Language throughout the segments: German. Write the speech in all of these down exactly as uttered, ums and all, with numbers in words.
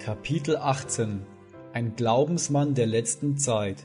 Kapitel achtzehn Ein Glaubensmann der letzten Zeit.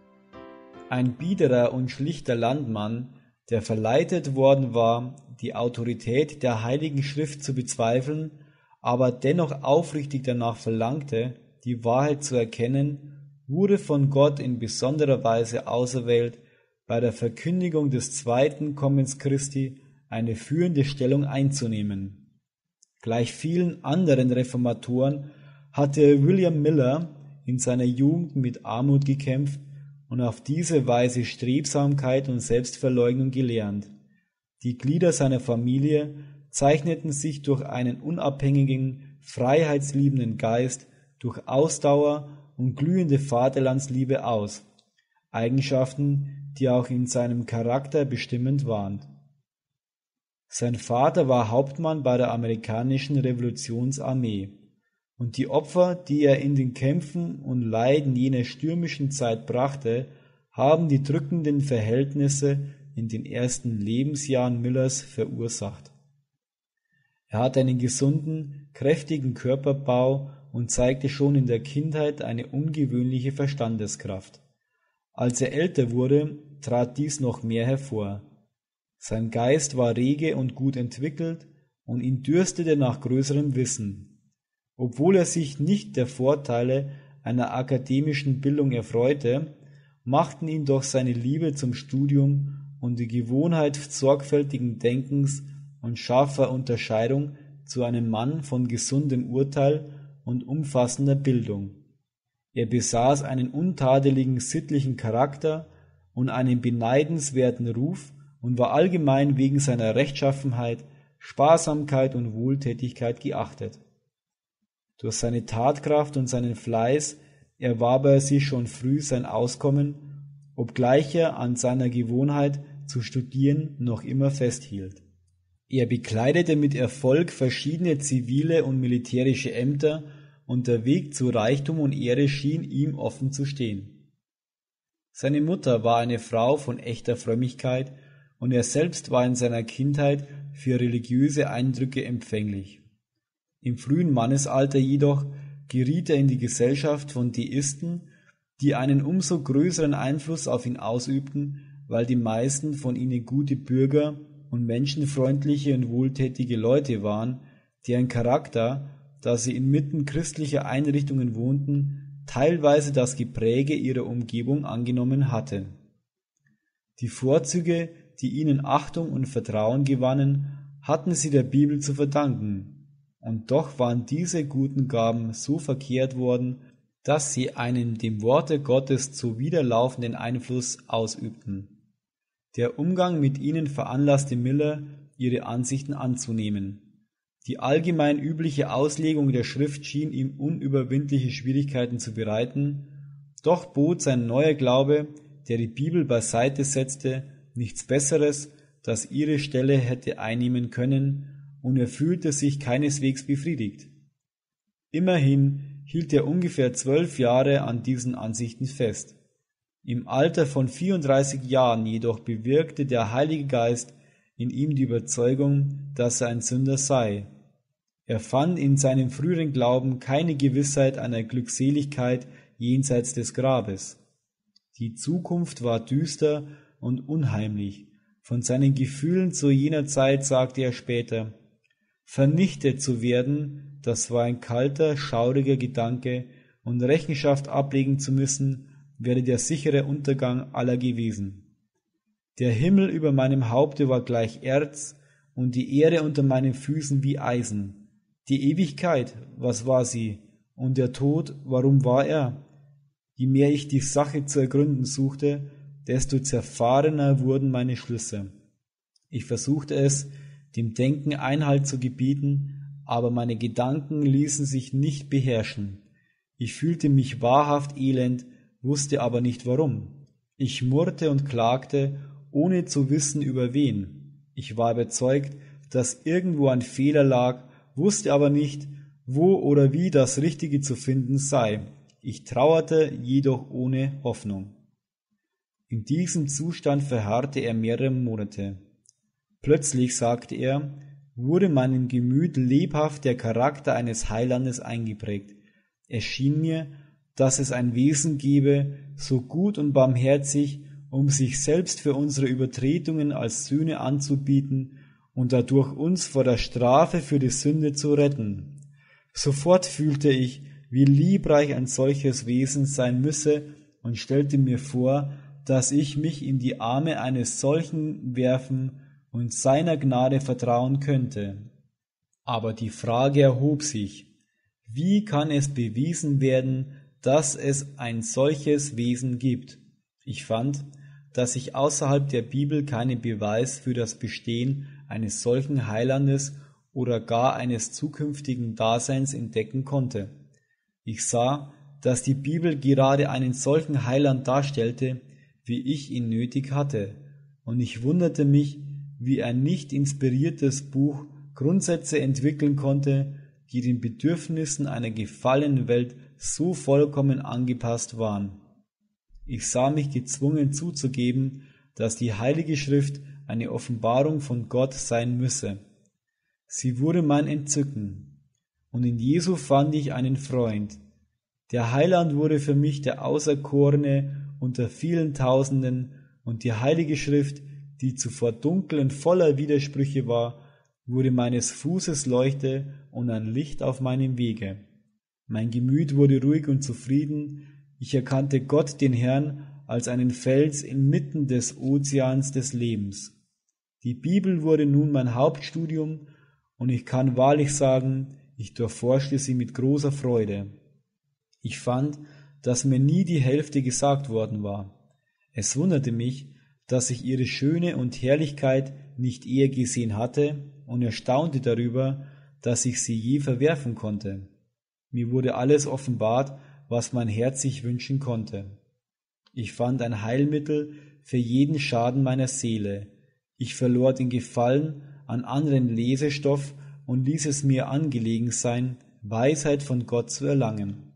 Ein biederer und schlichter Landmann, der verleitet worden war, die Autorität der Heiligen Schrift zu bezweifeln, aber dennoch aufrichtig danach verlangte, die Wahrheit zu erkennen, wurde von Gott in besonderer Weise auserwählt, bei der Verkündigung des zweiten Kommens Christi eine führende Stellung einzunehmen. Gleich vielen anderen Reformatoren hatte William Miller in seiner Jugend mit Armut gekämpft und auf diese Weise Strebsamkeit und Selbstverleugnung gelernt. Die Glieder seiner Familie zeichneten sich durch einen unabhängigen, freiheitsliebenden Geist, durch Ausdauer und glühende Vaterlandsliebe aus, Eigenschaften, die auch in seinem Charakter bestimmend waren. Sein Vater war Hauptmann bei der amerikanischen Revolutionsarmee, und die Opfer, die er in den Kämpfen und Leiden jener stürmischen Zeit brachte, haben die drückenden Verhältnisse in den ersten Lebensjahren Millers verursacht. Er hatte einen gesunden, kräftigen Körperbau und zeigte schon in der Kindheit eine ungewöhnliche Verstandeskraft. Als er älter wurde, trat dies noch mehr hervor. Sein Geist war rege und gut entwickelt, und ihn dürstete nach größerem Wissen. Obwohl er sich nicht der Vorteile einer akademischen Bildung erfreute, machten ihn doch seine Liebe zum Studium und die Gewohnheit sorgfältigen Denkens und scharfer Unterscheidung zu einem Mann von gesundem Urteil und umfassender Bildung. Er besaß einen untadeligen sittlichen Charakter und einen beneidenswerten Ruf und war allgemein wegen seiner Rechtschaffenheit, Sparsamkeit und Wohltätigkeit geachtet. Durch seine Tatkraft und seinen Fleiß erwarb er sich schon früh sein Auskommen, obgleich er an seiner Gewohnheit zu studieren noch immer festhielt. Er bekleidete mit Erfolg verschiedene zivile und militärische Ämter, und der Weg zu Reichtum und Ehre schien ihm offen zu stehen. Seine Mutter war eine Frau von echter Frömmigkeit, und er selbst war in seiner Kindheit für religiöse Eindrücke empfänglich. Im frühen Mannesalter jedoch geriet er in die Gesellschaft von Deisten, die einen umso größeren Einfluss auf ihn ausübten, weil die meisten von ihnen gute Bürger und menschenfreundliche und wohltätige Leute waren, deren Charakter, da sie inmitten christlicher Einrichtungen wohnten, teilweise das Gepräge ihrer Umgebung angenommen hatte. Die Vorzüge, die ihnen Achtung und Vertrauen gewannen, hatten sie der Bibel zu verdanken. Und doch waren diese guten Gaben so verkehrt worden, dass sie einen dem Worte Gottes zuwiderlaufenden Einfluss ausübten. Der Umgang mit ihnen veranlasste Miller, ihre Ansichten anzunehmen. Die allgemein übliche Auslegung der Schrift schien ihm unüberwindliche Schwierigkeiten zu bereiten, doch bot sein neuer Glaube, der die Bibel beiseite setzte, nichts Besseres, das ihre Stelle hätte einnehmen können, und er fühlte sich keineswegs befriedigt. Immerhin hielt er ungefähr zwölf Jahre an diesen Ansichten fest. Im Alter von vierunddreißig Jahren jedoch bewirkte der Heilige Geist in ihm die Überzeugung, dass er ein Sünder sei. Er fand in seinem früheren Glauben keine Gewissheit einer Glückseligkeit jenseits des Grabes. Die Zukunft war düster und unheimlich. Von seinen Gefühlen zu jener Zeit sagte er später: Vernichtet zu werden, das war ein kalter, schauriger Gedanke, und Rechenschaft ablegen zu müssen, wäre der sichere Untergang aller gewesen. Der Himmel über meinem Haupte war gleich Erz, und die Erde unter meinen Füßen wie Eisen. Die Ewigkeit, was war sie? Und der Tod, warum war er? Je mehr ich die Sache zu ergründen suchte, desto zerfahrener wurden meine Schlüsse. Ich versuchte es, dem Denken Einhalt zu gebieten, aber meine Gedanken ließen sich nicht beherrschen. Ich fühlte mich wahrhaft elend, wusste aber nicht warum. Ich murrte und klagte, ohne zu wissen über wen. Ich war überzeugt, dass irgendwo ein Fehler lag, wusste aber nicht, wo oder wie das Richtige zu finden sei. Ich trauerte, jedoch ohne Hoffnung. In diesem Zustand verharrte er mehrere Monate. Plötzlich, sagte er, wurde meinem Gemüt lebhaft der Charakter eines Heilandes eingeprägt. Es schien mir, dass es ein Wesen gebe, so gut und barmherzig, um sich selbst für unsere Übertretungen als Sühne anzubieten und dadurch uns vor der Strafe für die Sünde zu retten. Sofort fühlte ich, wie liebreich ein solches Wesen sein müsse und stellte mir vor, dass ich mich in die Arme eines solchen werfen und seiner Gnade vertrauen könnte. Aber die Frage erhob sich: Wie kann es bewiesen werden, dass es ein solches Wesen gibt? Ich fand, dass ich außerhalb der Bibel keinen Beweis für das Bestehen eines solchen Heilandes oder gar eines zukünftigen Daseins entdecken konnte. Ich sah, dass die Bibel gerade einen solchen Heiland darstellte, wie ich ihn nötig hatte, und ich wunderte mich, wie ein nicht inspiriertes Buch Grundsätze entwickeln konnte, die den Bedürfnissen einer gefallenen Welt so vollkommen angepasst waren. Ich sah mich gezwungen zuzugeben, dass die Heilige Schrift eine Offenbarung von Gott sein müsse. Sie wurde mein Entzücken, und in Jesu fand ich einen Freund. Der Heiland wurde für mich der Auserkorene unter vielen Tausenden, und die Heilige Schrift, die zuvor dunkel und voller Widersprüche war, wurde meines Fußes Leuchte und ein Licht auf meinem Wege. Mein Gemüt wurde ruhig und zufrieden, ich erkannte Gott, den Herrn, als einen Fels inmitten des Ozeans des Lebens. Die Bibel wurde nun mein Hauptstudium, und ich kann wahrlich sagen, ich durchforschte sie mit großer Freude. Ich fand, dass mir nie die Hälfte gesagt worden war. Es wunderte mich, dass ich ihre Schöne und Herrlichkeit nicht eher gesehen hatte, und erstaunte darüber, dass ich sie je verwerfen konnte. Mir wurde alles offenbart, was mein Herz sich wünschen konnte. Ich fand ein Heilmittel für jeden Schaden meiner Seele. Ich verlor den Gefallen an anderen Lesestoff und ließ es mir angelegen sein, Weisheit von Gott zu erlangen.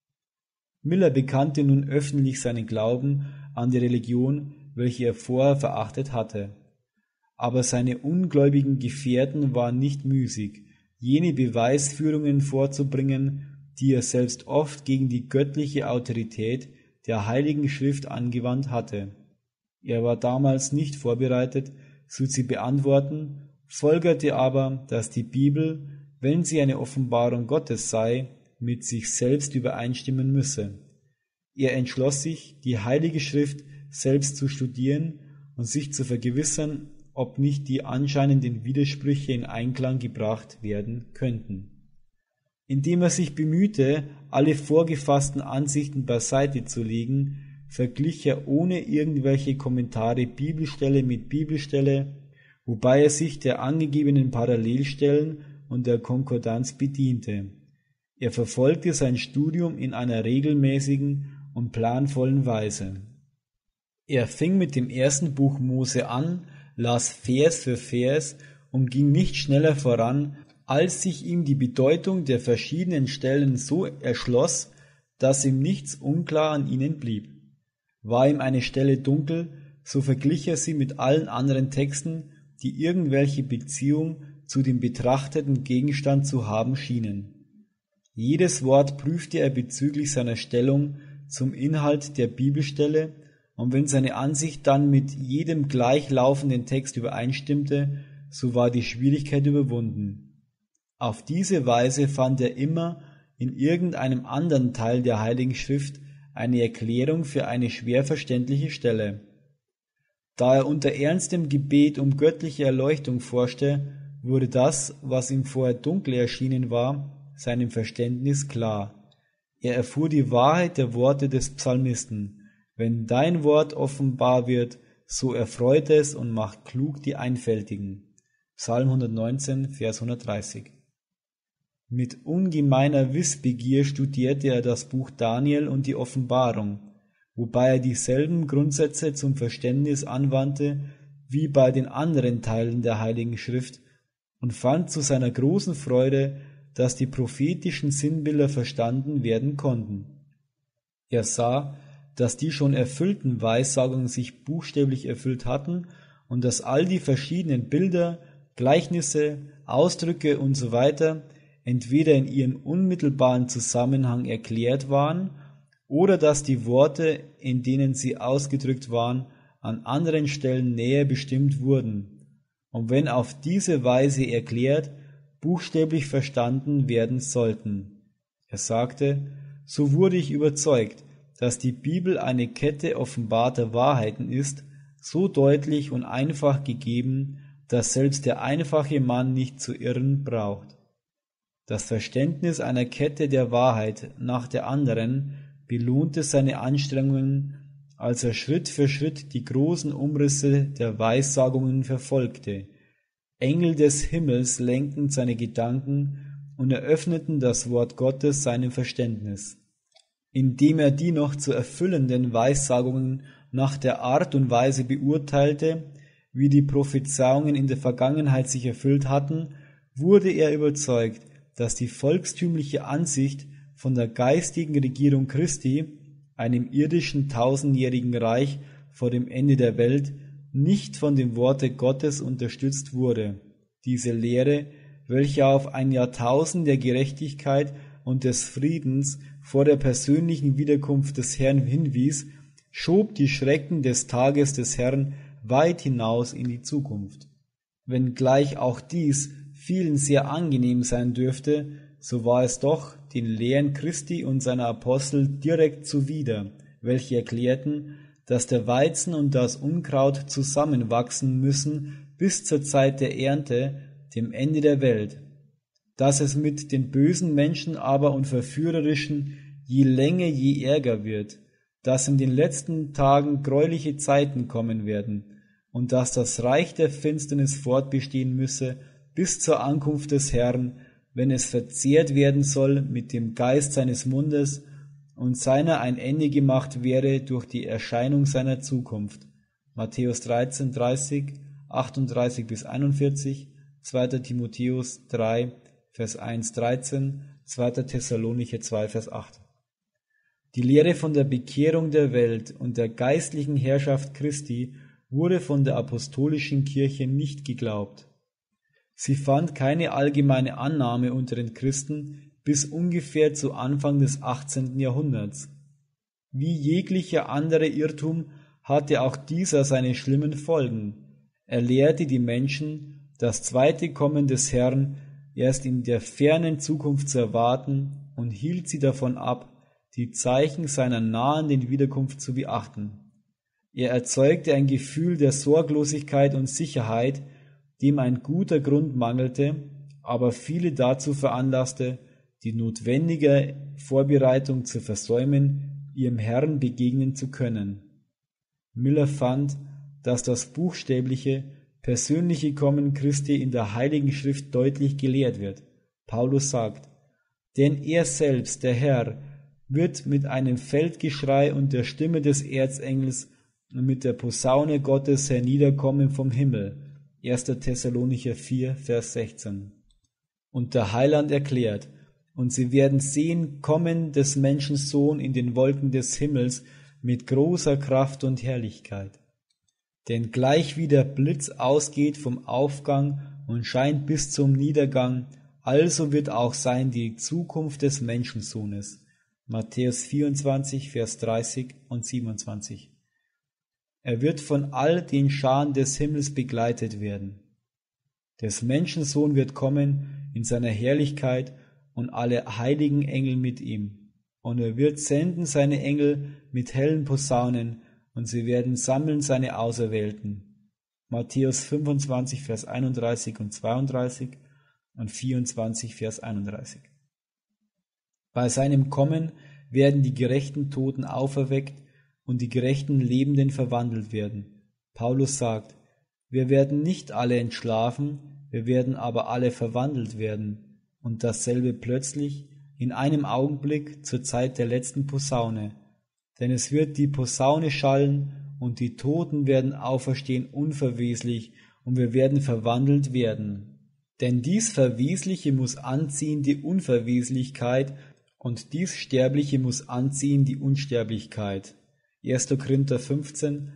Miller bekannte nun öffentlich seinen Glauben an die Religion, welche er vorher verachtet hatte. Aber seine ungläubigen Gefährten waren nicht müßig, jene Beweisführungen vorzubringen, die er selbst oft gegen die göttliche Autorität der Heiligen Schrift angewandt hatte. Er war damals nicht vorbereitet, sie zu beantworten, folgerte aber, dass die Bibel, wenn sie eine Offenbarung Gottes sei, mit sich selbst übereinstimmen müsse. Er entschloss sich, die Heilige Schrift selbst zu studieren und sich zu vergewissern, ob nicht die anscheinenden Widersprüche in Einklang gebracht werden könnten. Indem er sich bemühte, alle vorgefassten Ansichten beiseite zu legen, verglich er ohne irgendwelche Kommentare Bibelstelle mit Bibelstelle, wobei er sich der angegebenen Parallelstellen und der Konkordanz bediente. Er verfolgte sein Studium in einer regelmäßigen und planvollen Weise. Er fing mit dem ersten Buch Mose an, las Vers für Vers und ging nicht schneller voran, als sich ihm die Bedeutung der verschiedenen Stellen so erschloss, dass ihm nichts unklar an ihnen blieb. War ihm eine Stelle dunkel, so verglich er sie mit allen anderen Texten, die irgendwelche Beziehung zu dem betrachteten Gegenstand zu haben schienen. Jedes Wort prüfte er bezüglich seiner Stellung zum Inhalt der Bibelstelle, und wenn seine Ansicht dann mit jedem gleichlaufenden Text übereinstimmte, so war die Schwierigkeit überwunden. Auf diese Weise fand er immer in irgendeinem anderen Teil der Heiligen Schrift eine Erklärung für eine schwer verständliche Stelle. Da er unter ernstem Gebet um göttliche Erleuchtung forschte, wurde das, was ihm vorher dunkel erschienen war, seinem Verständnis klar. Er erfuhr die Wahrheit der Worte des Psalmisten: Wenn dein Wort offenbar wird, so erfreut es und macht klug die Einfältigen. Psalm hundertneunzehn, Vers hundertdreißig. Mit ungemeiner Wissbegier studierte er das Buch Daniel und die Offenbarung, wobei er dieselben Grundsätze zum Verständnis anwandte wie bei den anderen Teilen der Heiligen Schrift, und fand zu seiner großen Freude, dass die prophetischen Sinnbilder verstanden werden konnten. Er sah, dass die schon erfüllten Weissagungen sich buchstäblich erfüllt hatten und dass all die verschiedenen Bilder, Gleichnisse, Ausdrücke usw. entweder in ihrem unmittelbaren Zusammenhang erklärt waren oder dass die Worte, in denen sie ausgedrückt waren, an anderen Stellen näher bestimmt wurden und wenn auf diese Weise erklärt, buchstäblich verstanden werden sollten. Er sagte, so wurde ich überzeugt, dass die Bibel eine Kette offenbarter Wahrheiten ist, so deutlich und einfach gegeben, dass selbst der einfache Mann nicht zu irren braucht. Das Verständnis einer Kette der Wahrheit nach der anderen belohnte seine Anstrengungen, als er Schritt für Schritt die großen Umrisse der Weissagungen verfolgte. Engel des Himmels lenkten seine Gedanken und eröffneten das Wort Gottes seinem Verständnis. Indem er die noch zu erfüllenden Weissagungen nach der Art und Weise beurteilte, wie die Prophezeiungen in der Vergangenheit sich erfüllt hatten, wurde er überzeugt, dass die volkstümliche Ansicht von der geistigen Regierung Christi, einem irdischen tausendjährigen Reich vor dem Ende der Welt, nicht von dem Worte Gottes unterstützt wurde. Diese Lehre, welche auf ein Jahrtausend der Gerechtigkeit und des Friedens vor der persönlichen Wiederkunft des Herrn hinwies, schob die Schrecken des Tages des Herrn weit hinaus in die Zukunft. Wenngleich auch dies vielen sehr angenehm sein dürfte, so war es doch den Lehren Christi und seiner Apostel direkt zuwider, welche erklärten, dass der Weizen und das Unkraut zusammenwachsen müssen bis zur Zeit der Ernte, dem Ende der Welt, dass es mit den bösen Menschen aber und verführerischen je länger je ärger wird, dass in den letzten Tagen greuliche Zeiten kommen werden und dass das Reich der Finsternis fortbestehen müsse bis zur Ankunft des Herrn, wenn es verzehrt werden soll mit dem Geist seines Mundes und seiner ein Ende gemacht wäre durch die Erscheinung seiner Zukunft. Matthäus dreizehn, dreißig, achtunddreißig bis einundvierzig, zweiter Timotheus drei, Vers eins, dreizehn, zweiter Thessalonicher zwei, Vers acht. Die Lehre von der Bekehrung der Welt und der geistlichen Herrschaft Christi wurde von der apostolischen Kirche nicht geglaubt. Sie fand keine allgemeine Annahme unter den Christen bis ungefähr zu Anfang des achtzehnten Jahrhunderts. Wie jeglicher andere Irrtum hatte auch dieser seine schlimmen Folgen. Er lehrte die Menschen, das zweite Kommen des Herrn erst in der fernen Zukunft zu erwarten und hielt sie davon ab, die Zeichen seiner nahenden Wiederkunft zu beachten. Er erzeugte ein Gefühl der Sorglosigkeit und Sicherheit, dem ein guter Grund mangelte, aber viele dazu veranlasste, die notwendige Vorbereitung zu versäumen, ihrem Herrn begegnen zu können. Miller fand, dass das buchstäbliche, persönliche Kommen Christi in der Heiligen Schrift deutlich gelehrt wird. Paulus sagt, denn er selbst, der Herr, wird mit einem Feldgeschrei und der Stimme des Erzengels und mit der Posaune Gottes herniederkommen vom Himmel. erster Thessalonicher vier, Vers sechzehn. Und der Heiland erklärt, und sie werden sehen kommen des Menschensohn in den Wolken des Himmels mit großer Kraft und Herrlichkeit. Denn gleich wie der Blitz ausgeht vom Aufgang und scheint bis zum Niedergang, also wird auch sein die Zukunft des Menschensohnes. Matthäus vierundzwanzig, Vers dreißig und siebenundzwanzig. Er wird von all den Scharen des Himmels begleitet werden. Des Menschensohn wird kommen in seiner Herrlichkeit und alle heiligen Engel mit ihm. Und er wird senden seine Engel mit hellen Posaunen, und sie werden sammeln seine Auserwählten. Matthäus fünfundzwanzig, Vers einunddreißig und zweiunddreißig und vierundzwanzig, Vers einunddreißig. Bei seinem Kommen werden die gerechten Toten auferweckt und die gerechten Lebenden verwandelt werden. Paulus sagt, wir werden nicht alle entschlafen, wir werden aber alle verwandelt werden, und dasselbe plötzlich, in einem Augenblick zur Zeit der letzten Posaune. Denn es wird die Posaune schallen, und die Toten werden auferstehen unverweslich, und wir werden verwandelt werden. Denn dies Verwesliche muss anziehen die Unverweslichkeit, und dies Sterbliche muss anziehen die Unsterblichkeit. erster Korinther fünfzehn,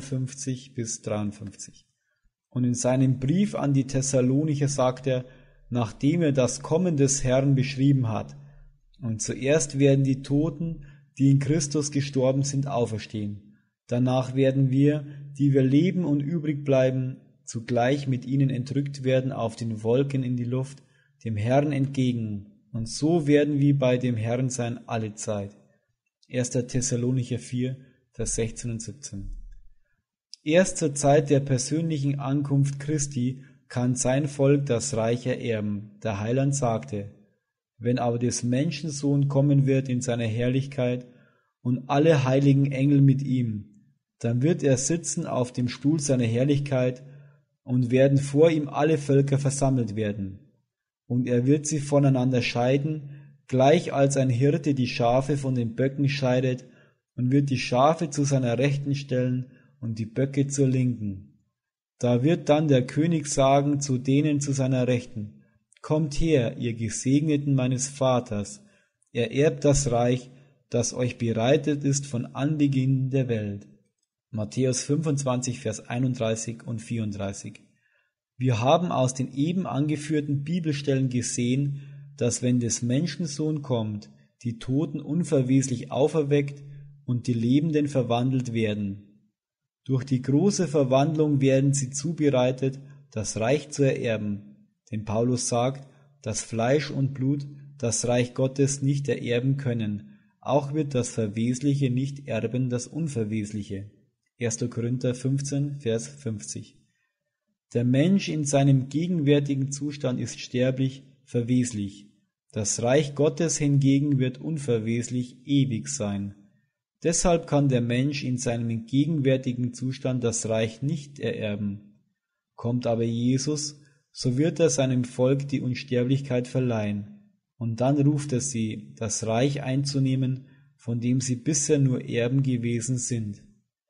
einundfünfzig bis dreiundfünfzig. Und in seinem Brief an die Thessalonicher sagt er, nachdem er das Kommen des Herrn beschrieben hat. Und zuerst werden die Toten, die in Christus gestorben sind, auferstehen. Danach werden wir, die wir leben und übrig bleiben, zugleich mit ihnen entrückt werden auf den Wolken in die Luft, dem Herrn entgegen. Und so werden wir bei dem Herrn sein alle Zeit. erster Thessalonicher vier, Vers sechzehn und siebzehn. Erst zur Zeit der persönlichen Ankunft Christi kann sein Volk das Reich ererben. Der Heiland sagte: Wenn aber des Menschensohn kommen wird in seiner Herrlichkeit und alle heiligen Engel mit ihm, dann wird er sitzen auf dem Stuhl seiner Herrlichkeit und werden vor ihm alle Völker versammelt werden. Und er wird sie voneinander scheiden, gleich als ein Hirte die Schafe von den Böcken scheidet, und wird die Schafe zu seiner Rechten stellen und die Böcke zur Linken. Da wird dann der König sagen zu denen zu seiner Rechten: Kommt her, ihr Gesegneten meines Vaters, ererbt das Reich, das euch bereitet ist von Anbeginn der Welt. Matthäus fünfundzwanzig, Vers einunddreißig und vierunddreißig. Wir haben aus den eben angeführten Bibelstellen gesehen, dass wenn des Menschen Sohn kommt, die Toten unverweslich auferweckt und die Lebenden verwandelt werden. Durch die große Verwandlung werden sie zubereitet, das Reich zu ererben. Denn Paulus sagt, dass Fleisch und Blut das Reich Gottes nicht ererben können. Auch wird das Verwesliche nicht erben das Unverwesliche. erster Korinther fünfzehn, Vers fünfzig. Der Mensch in seinem gegenwärtigen Zustand ist sterblich, verweslich. Das Reich Gottes hingegen wird unverweslich, ewig sein. Deshalb kann der Mensch in seinem gegenwärtigen Zustand das Reich nicht ererben. Kommt aber Jesus, so wird er seinem Volk die Unsterblichkeit verleihen. Und dann ruft er sie, das Reich einzunehmen, von dem sie bisher nur Erben gewesen sind.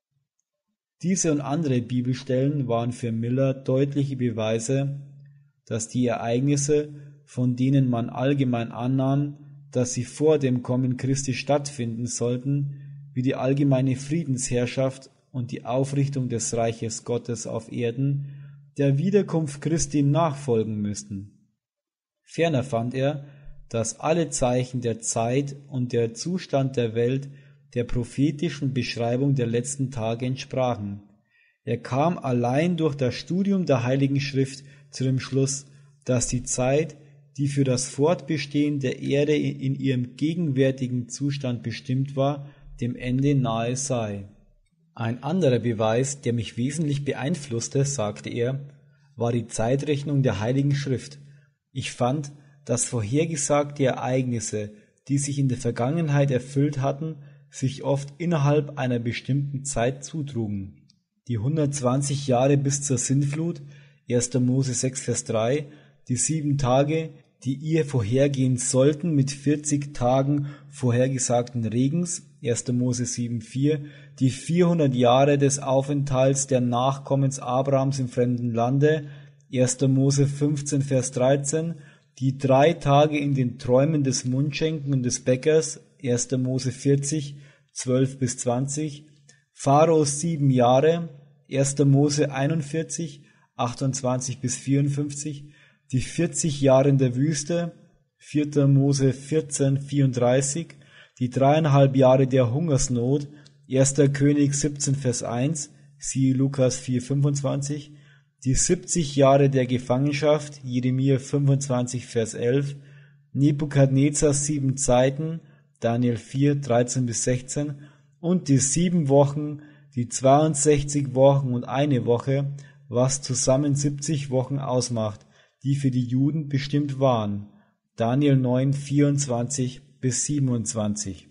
Diese und andere Bibelstellen waren für Miller deutliche Beweise, dass die Ereignisse, von denen man allgemein annahm, dass sie vor dem Kommen Christi stattfinden sollten, wie die allgemeine Friedensherrschaft und die Aufrichtung des Reiches Gottes auf Erden, der Wiederkunft Christi nachfolgen müssten. Ferner fand er, dass alle Zeichen der Zeit und der Zustand der Welt der prophetischen Beschreibung der letzten Tage entsprachen. Er kam allein durch das Studium der Heiligen Schrift zu dem Schluss, dass die Zeit, die für das Fortbestehen der Erde in ihrem gegenwärtigen Zustand bestimmt war, dem Ende nahe sei. Ein anderer Beweis, der mich wesentlich beeinflusste, sagte er, war die Zeitrechnung der Heiligen Schrift. Ich fand, dass vorhergesagte Ereignisse, die sich in der Vergangenheit erfüllt hatten, sich oft innerhalb einer bestimmten Zeit zutrugen. Die hundertzwanzig Jahre bis zur Sintflut, erster Mose sechs, Vers drei, die sieben Tage, die ihr vorhergehen sollten mit vierzig Tagen vorhergesagten Regens, erster Mose sieben, vier, die vierhundert Jahre des Aufenthalts der Nachkommens Abrahams im fremden Lande, erster Mose fünfzehn, Vers dreizehn, die drei Tage in den Träumen des Mundschenken und des Bäckers, erster Mose vierzig, zwölf bis zwanzig, Pharaos sieben Jahre, erster Mose einundvierzig, achtundzwanzig bis vierundfünfzig, die vierzig Jahre in der Wüste, vierter Mose vierzehn, vierunddreißig, die dreieinhalb Jahre der Hungersnot, erster König siebzehn, Vers eins, siehe Lukas vier, fünfundzwanzig, die siebzig Jahre der Gefangenschaft, Jeremia fünfundzwanzig, Vers elf, Nebukadnezars sieben Zeiten, Daniel vier, dreizehn bis sechzehn, und die sieben Wochen, die zweiundsechzig Wochen und eine Woche, was zusammen siebzig Wochen ausmacht, die für die Juden bestimmt waren, Daniel neun, vierundzwanzig bis siebenundzwanzig.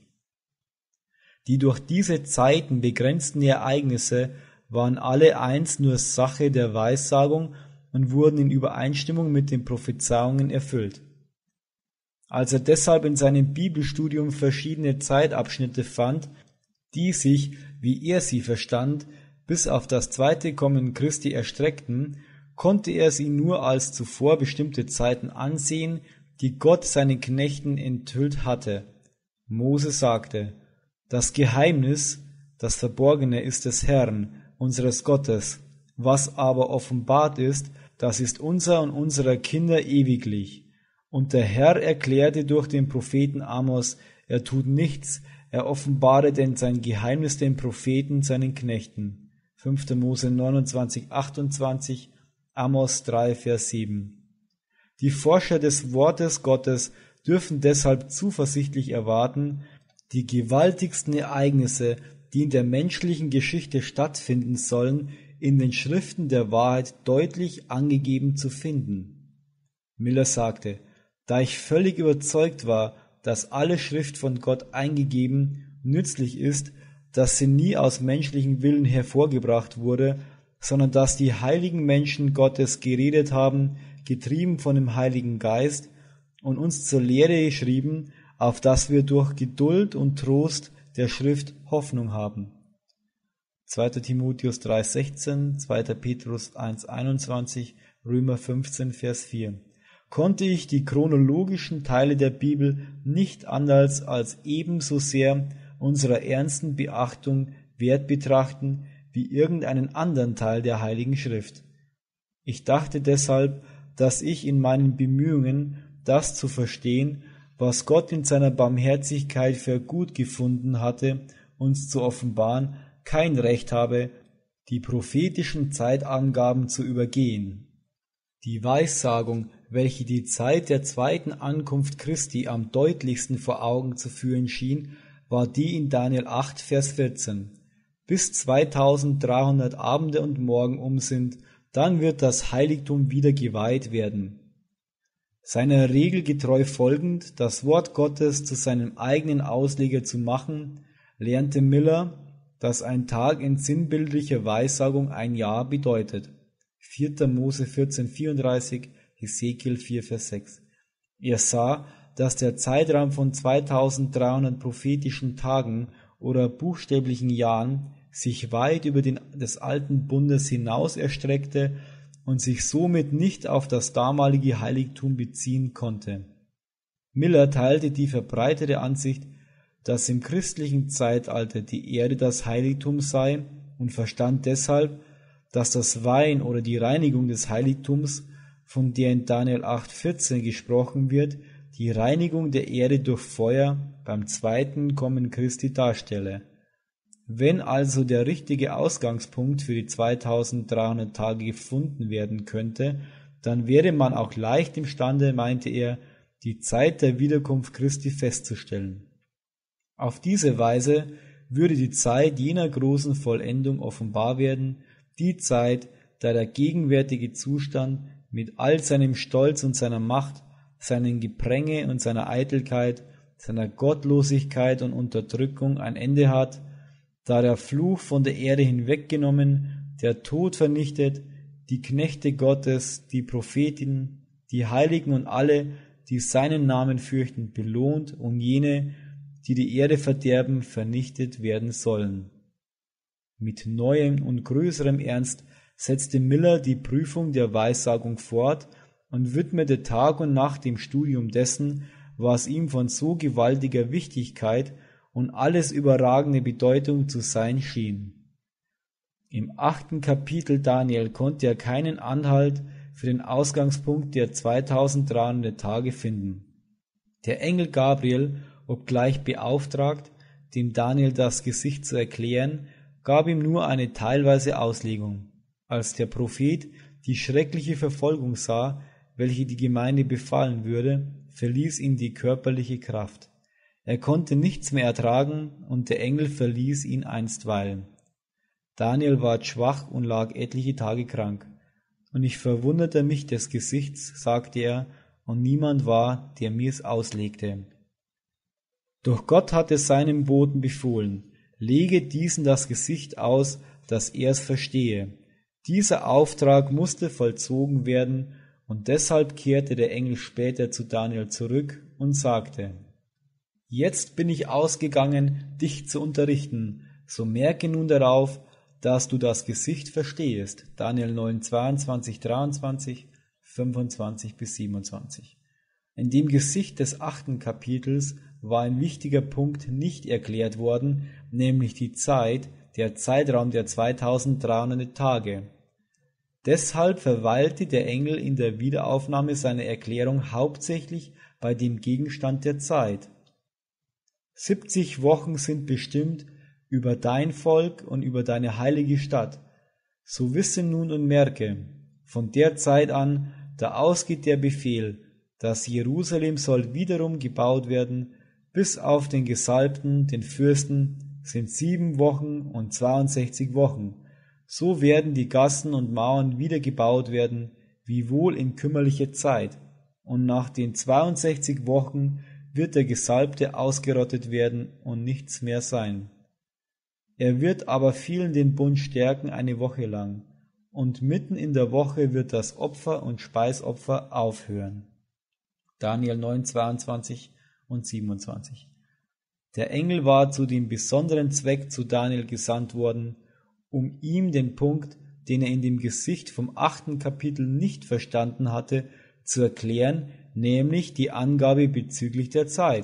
Die durch diese Zeiten begrenzten Ereignisse waren alle eins nur Sache der Weissagung und wurden in Übereinstimmung mit den Prophezeiungen erfüllt. Als er deshalb in seinem Bibelstudium verschiedene Zeitabschnitte fand, die sich, wie er sie verstand, bis auf das zweite Kommen Christi erstreckten, konnte er sie nur als zuvor bestimmte Zeiten ansehen, die Gott seinen Knechten enthüllt hatte. Mose sagte: Das Geheimnis, das Verborgene ist des Herrn, unseres Gottes, was aber offenbart ist, das ist unser und unserer Kinder ewiglich. Und der Herr erklärte durch den Propheten Amos, er tut nichts, er offenbare denn sein Geheimnis den Propheten, seinen Knechten. fünfter Mose neunundzwanzig, achtundzwanzig, Amos drei, Vers sieben. Die Forscher des Wortes Gottes dürfen deshalb zuversichtlich erwarten, die gewaltigsten Ereignisse, die in der menschlichen Geschichte stattfinden sollen, in den Schriften der Wahrheit deutlich angegeben zu finden. Miller sagte, da ich völlig überzeugt war, dass alle Schrift von Gott eingegeben, nützlich ist, dass sie nie aus menschlichem Willen hervorgebracht wurde, sondern dass die heiligen Menschen Gottes geredet haben, getrieben von dem Heiligen Geist, und uns zur Lehre geschrieben, auf dass wir durch Geduld und Trost der Schrift Hoffnung haben. zweiter Timotheus drei, sechzehn, zweiter Petrus eins, einundzwanzig, Römer fünfzehn, Vers vier. Konnte ich die chronologischen Teile der Bibel nicht anders als ebenso sehr unserer ernsten Beachtung wert betrachten wie irgendeinen anderen Teil der Heiligen Schrift. Ich dachte deshalb, dass ich in meinen Bemühungen, das zu verstehen, was Gott in seiner Barmherzigkeit für gut gefunden hatte, uns zu offenbaren, kein Recht habe, die prophetischen Zeitangaben zu übergehen. Die Weissagung, welche die Zeit der zweiten Ankunft Christi am deutlichsten vor Augen zu führen schien, war die in Daniel acht, Vers vierzehn. Bis zweitausenddreihundert Abende und Morgen um sind, dann wird das Heiligtum wieder geweiht werden. Seiner Regel getreu folgend, das Wort Gottes zu seinem eigenen Ausleger zu machen, lernte Miller, dass ein Tag in sinnbildlicher Weissagung ein Jahr bedeutet. vierter Mose vierzehn, vierunddreißig, Hesekiel vier, Vers sechs. Er sah, dass der Zeitraum von zweitausenddreihundert prophetischen Tagen oder buchstäblichen Jahren sich weit über den des alten Bundes hinaus erstreckte und sich somit nicht auf das damalige Heiligtum beziehen konnte. Miller teilte die verbreitete Ansicht, dass im christlichen Zeitalter die Erde das Heiligtum sei und verstand deshalb, dass das Weihen oder die Reinigung des Heiligtums, von der in Daniel acht, vierzehn gesprochen wird, die Reinigung der Erde durch Feuer beim zweiten Kommen Christi darstelle. Wenn also der richtige Ausgangspunkt für die zweitausenddreihundert Tage gefunden werden könnte, dann wäre man auch leicht imstande, meinte er, die Zeit der Wiederkunft Christi festzustellen. Auf diese Weise würde die Zeit jener großen Vollendung offenbar werden, die Zeit, da der gegenwärtige Zustand mit all seinem Stolz und seiner Macht, seinem Gepränge und seiner Eitelkeit, seiner Gottlosigkeit und Unterdrückung ein Ende hat, da der Fluch von der Erde hinweggenommen, der Tod vernichtet, die Knechte Gottes, die Propheten, die Heiligen und alle, die seinen Namen fürchten, belohnt und jene, die die Erde verderben, vernichtet werden sollen. Mit neuem und größerem Ernst setzte Miller die Prüfung der Weissagung fort und widmete Tag und Nacht dem Studium dessen, was ihm von so gewaltiger Wichtigkeit und alles überragende Bedeutung zu sein schien. Im achten Kapitel Daniel konnte er keinen Anhalt für den Ausgangspunkt der zweitausenddreihundert Tage finden. Der Engel Gabriel, obgleich beauftragt, dem Daniel das Gesicht zu erklären, gab ihm nur eine teilweise Auslegung. Als der Prophet die schreckliche Verfolgung sah, welche die Gemeinde befallen würde, verließ ihn die körperliche Kraft. Er konnte nichts mehr ertragen, und der Engel verließ ihn einstweilen. Daniel ward schwach und lag etliche Tage krank. Und ich verwunderte mich des Gesichts, sagte er, und niemand war, der mir's auslegte. Doch Gott hatte seinem Boten befohlen, lege diesen das Gesicht aus, dass er's verstehe. Dieser Auftrag musste vollzogen werden, und deshalb kehrte der Engel später zu Daniel zurück und sagte: Jetzt bin ich ausgegangen, dich zu unterrichten, so merke nun darauf, dass du das Gesicht verstehest. Daniel neun, zweiundzwanzig, dreiundzwanzig, fünfundzwanzig bis siebenundzwanzig. In dem Gesicht des achten Kapitels war ein wichtiger Punkt nicht erklärt worden, nämlich die Zeit, der Zeitraum der zweitausenddreihundert Tage. Deshalb verweilte der Engel in der Wiederaufnahme seiner Erklärung hauptsächlich bei dem Gegenstand der Zeit. Siebzig Wochen sind bestimmt über dein Volk und über deine heilige Stadt. So wisse nun und merke, von der Zeit an, da ausgeht der Befehl, dass Jerusalem soll wiederum gebaut werden, bis auf den Gesalbten, den Fürsten, sind sieben Wochen und zweiundsechzig Wochen. So werden die Gassen und Mauern wieder gebaut werden, wiewohl in kümmerlicher Zeit. Und nach den zweiundsechzig Wochen wird der Gesalbte ausgerottet werden und nichts mehr sein. Er wird aber vielen den Bund stärken eine Woche lang, und mitten in der Woche wird das Opfer und Speisopfer aufhören. Daniel neun, zweiundzwanzig und siebenundzwanzig. Der Engel war zu dem besonderen Zweck zu Daniel gesandt worden, um ihm den Punkt, den er in dem Gesicht vom achten Kapitel nicht verstanden hatte, zu erklären, nämlich die Angabe bezüglich der Zeit.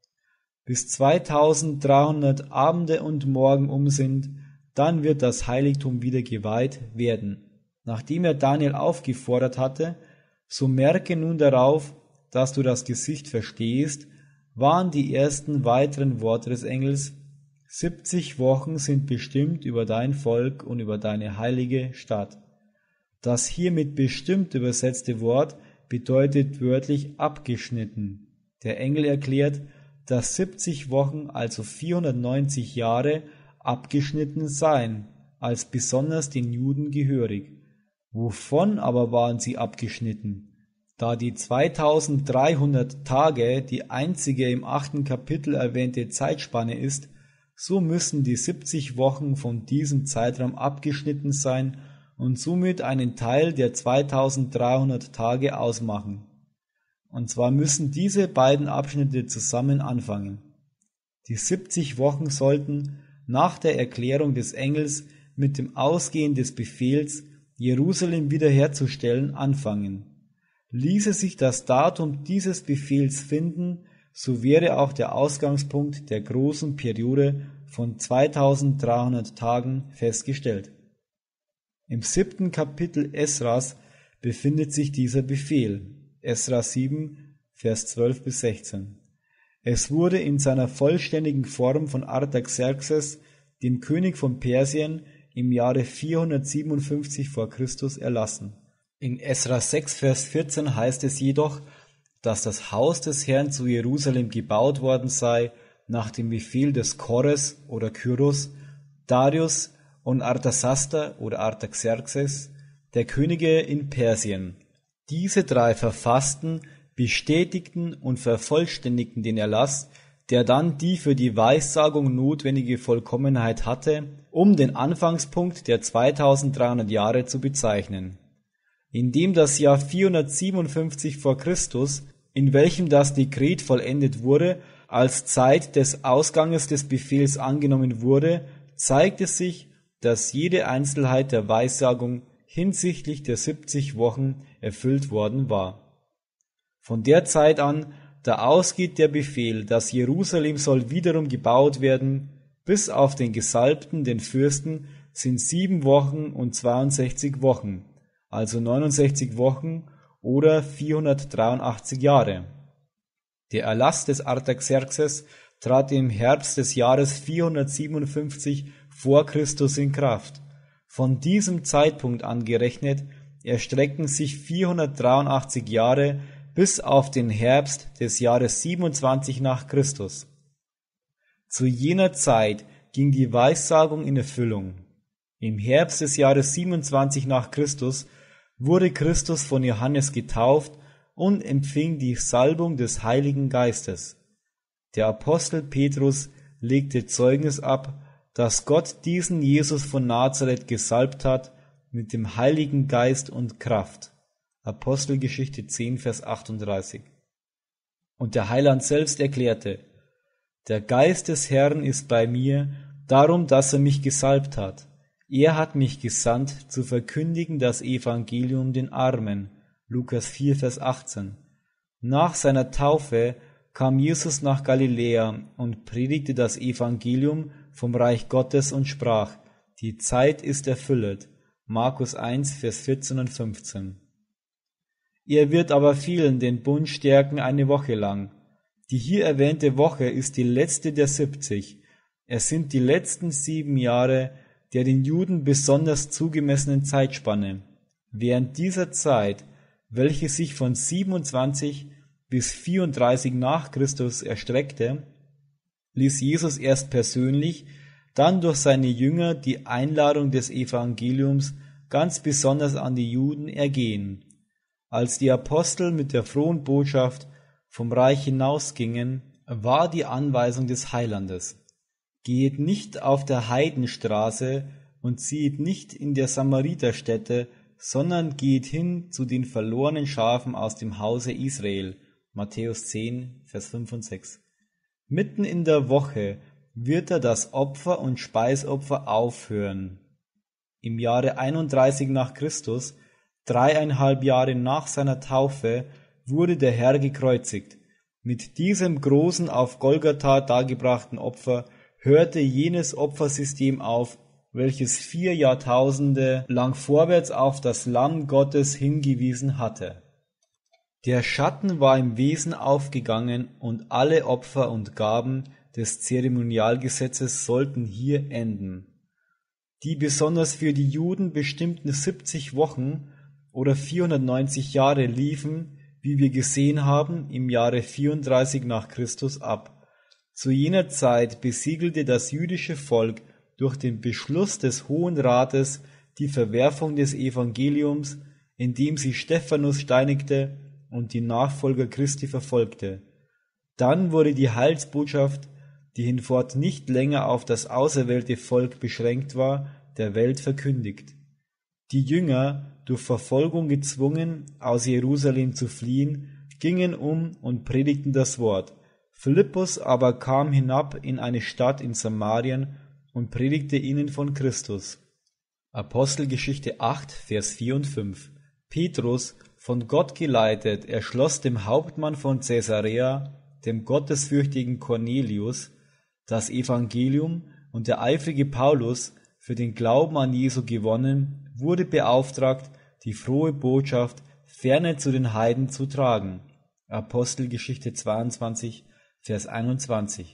Bis zweitausenddreihundert Abende und Morgen um sind, dann wird das Heiligtum wieder geweiht werden. Nachdem er Daniel aufgefordert hatte, so merke nun darauf, dass du das Gesicht verstehst, waren die ersten weiteren Worte des Engels: siebzig Wochen sind bestimmt über dein Volk und über deine heilige Stadt. Das hiermit bestimmt übersetzte Wort bedeutet wörtlich abgeschnitten. Der Engel erklärt, dass siebzig Wochen, also vierhundertneunzig Jahre, abgeschnitten seien, als besonders den Juden gehörig. Wovon aber waren sie abgeschnitten? Da die zweitausenddreihundert Tage die einzige im achten Kapitel erwähnte Zeitspanne ist, so müssen die siebzig Wochen von diesem Zeitraum abgeschnitten sein und somit einen Teil der zweitausenddreihundert Tage ausmachen. Und zwar müssen diese beiden Abschnitte zusammen anfangen. Die siebzig Wochen sollten nach der Erklärung des Engels mit dem Ausgehen des Befehls, Jerusalem wiederherzustellen, anfangen. Ließe sich das Datum dieses Befehls finden, so wäre auch der Ausgangspunkt der großen Periode von zweitausenddreihundert Tagen festgestellt. Im siebten Kapitel Esras befindet sich dieser Befehl, Esra sieben, Vers zwölf bis sechzehn. Es wurde in seiner vollständigen Form von Artaxerxes, dem König von Persien, im Jahre vierhundertsiebenundfünfzig vor Christus erlassen. In Esra sechs, Vers vierzehn heißt es jedoch, dass das Haus des Herrn zu Jerusalem gebaut worden sei, nach dem Befehl des Kores oder Kyros, Darius und Artasaster oder Artaxerxes, der Könige in Persien. Diese drei verfassten, bestätigten und vervollständigten den Erlass, der dann die für die Weissagung notwendige Vollkommenheit hatte, um den Anfangspunkt der zweitausenddreihundert Jahre zu bezeichnen. Indem das Jahr vierhundertsiebenundfünfzig vor Christus, in welchem das Dekret vollendet wurde, als Zeit des Ausganges des Befehls angenommen wurde, zeigt es sich, dass jede Einzelheit der Weissagung hinsichtlich der siebzig Wochen erfüllt worden war. Von der Zeit an, da ausgeht der Befehl, dass Jerusalem soll wiederum gebaut werden, bis auf den Gesalbten, den Fürsten, sind sieben Wochen und zweiundsechzig Wochen, also neunundsechzig Wochen oder vierhundertdreiundachtzig Jahre. Der Erlass des Artaxerxes trat im Herbst des Jahres vierhundertsiebenundfünfzig vor Christus in Kraft. Von diesem Zeitpunkt an gerechnet erstrecken sich vierhundertdreiundachtzig Jahre bis auf den Herbst des Jahres siebenundzwanzig nach Christus. Zu jener Zeit ging die Weissagung in Erfüllung. Im Herbst des Jahres siebenundzwanzig nach Christus wurde Christus von Johannes getauft und empfing die Salbung des Heiligen Geistes. Der Apostel Petrus legte Zeugnis ab, dass Gott diesen Jesus von Nazareth gesalbt hat mit dem Heiligen Geist und Kraft. Apostelgeschichte zehn, Vers achtunddreißig. Und der Heiland selbst erklärte: Der Geist des Herrn ist bei mir, darum, dass er mich gesalbt hat. Er hat mich gesandt, zu verkündigen das Evangelium den Armen. Lukas vier, Vers achtzehn. Nach seiner Taufe kam Jesus nach Galiläa und predigte das Evangelium vom Reich Gottes und sprach: Die Zeit ist erfüllet. Markus eins, Vers vierzehn und fünfzehn. Er wird aber vielen den Bund stärken eine Woche lang. Die hier erwähnte Woche ist die letzte der siebzig. Es sind die letzten sieben Jahre der den Juden besonders zugemessenen Zeitspanne. Während dieser Zeit, welche sich von siebenundzwanzig bis vierunddreißig nach Christus erstreckte, ließ Jesus erst persönlich, dann durch seine Jünger die Einladung des Evangeliums ganz besonders an die Juden ergehen. Als die Apostel mit der frohen Botschaft vom Reich hinausgingen, war die Anweisung des Heilandes: Geht nicht auf der Heidenstraße und zieht nicht in der Samariterstädte, sondern geht hin zu den verlorenen Schafen aus dem Hause Israel. Matthäus zehn, Vers fünf und sechs. Mitten in der Woche wird er das Opfer und Speisopfer aufhören. Im Jahre einunddreißig nach Christus, dreieinhalb Jahre nach seiner Taufe, wurde der Herr gekreuzigt. Mit diesem großen auf Golgatha dargebrachten Opfer hörte jenes Opfersystem auf, welches vier Jahrtausende lang vorwärts auf das Lamm Gottes hingewiesen hatte. Der Schatten war im Wesen aufgegangen und alle Opfer und Gaben des Zeremonialgesetzes sollten hier enden. Die besonders für die Juden bestimmten siebzig Wochen oder vierhundertneunzig Jahre liefen, wie wir gesehen haben, im Jahre vierunddreißig nach Christus ab. Zu jener Zeit besiegelte das jüdische Volk durch den Beschluss des Hohen Rates die Verwerfung des Evangeliums, indem sie Stephanus steinigte und die Nachfolger Christi verfolgte. Dann wurde die Heilsbotschaft, die hinfort nicht länger auf das auserwählte Volk beschränkt war, der Welt verkündigt. Die Jünger, durch Verfolgung gezwungen, aus Jerusalem zu fliehen, gingen um und predigten das Wort. Philippus aber kam hinab in eine Stadt in Samarien und predigte ihnen von Christus. Apostelgeschichte acht, Vers vier und fünf. Petrus, von Gott geleitet, erschloss dem Hauptmann von Caesarea, dem gottesfürchtigen Cornelius, das Evangelium, und der eifrige Paulus, für den Glauben an Jesu gewonnen, wurde beauftragt, die frohe Botschaft ferne zu den Heiden zu tragen. Apostelgeschichte zweiundzwanzig, Vers einundzwanzig.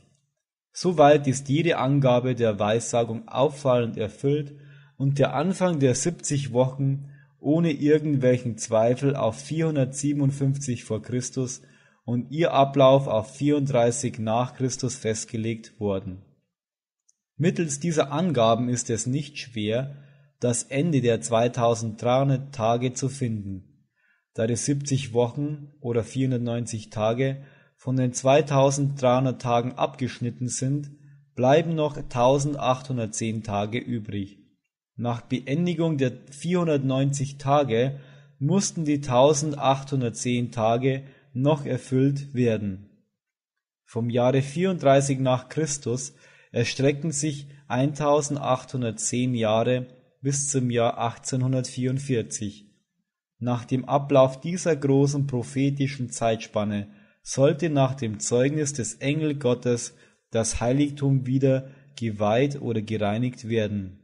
Soweit ist jede Angabe der Weissagung auffallend erfüllt und der Anfang der siebzig Wochen ohne irgendwelchen Zweifel auf vierhundertsiebenundfünfzig vor Christus und ihr Ablauf auf vierunddreißig nach Christus festgelegt worden. Mittels dieser Angaben ist es nicht schwer, das Ende der zweitausenddreihundert Tage zu finden. Da die siebzig Wochen oder vierhundertneunzig Tage von den zweitausenddreihundert Tagen abgeschnitten sind, bleiben noch eintausendachthundertzehn Tage übrig. Nach Beendigung der vierhundertneunzig Tage mussten die eintausendachthundertzehn Tage noch erfüllt werden. Vom Jahre vierunddreißig nach Christus erstrecken sich eintausendachthundertzehn Jahre bis zum Jahr achtzehnhundertvierundvierzig. Nach dem Ablauf dieser großen prophetischen Zeitspanne sollte nach dem Zeugnis des Engel Gottes das Heiligtum wieder geweiht oder gereinigt werden.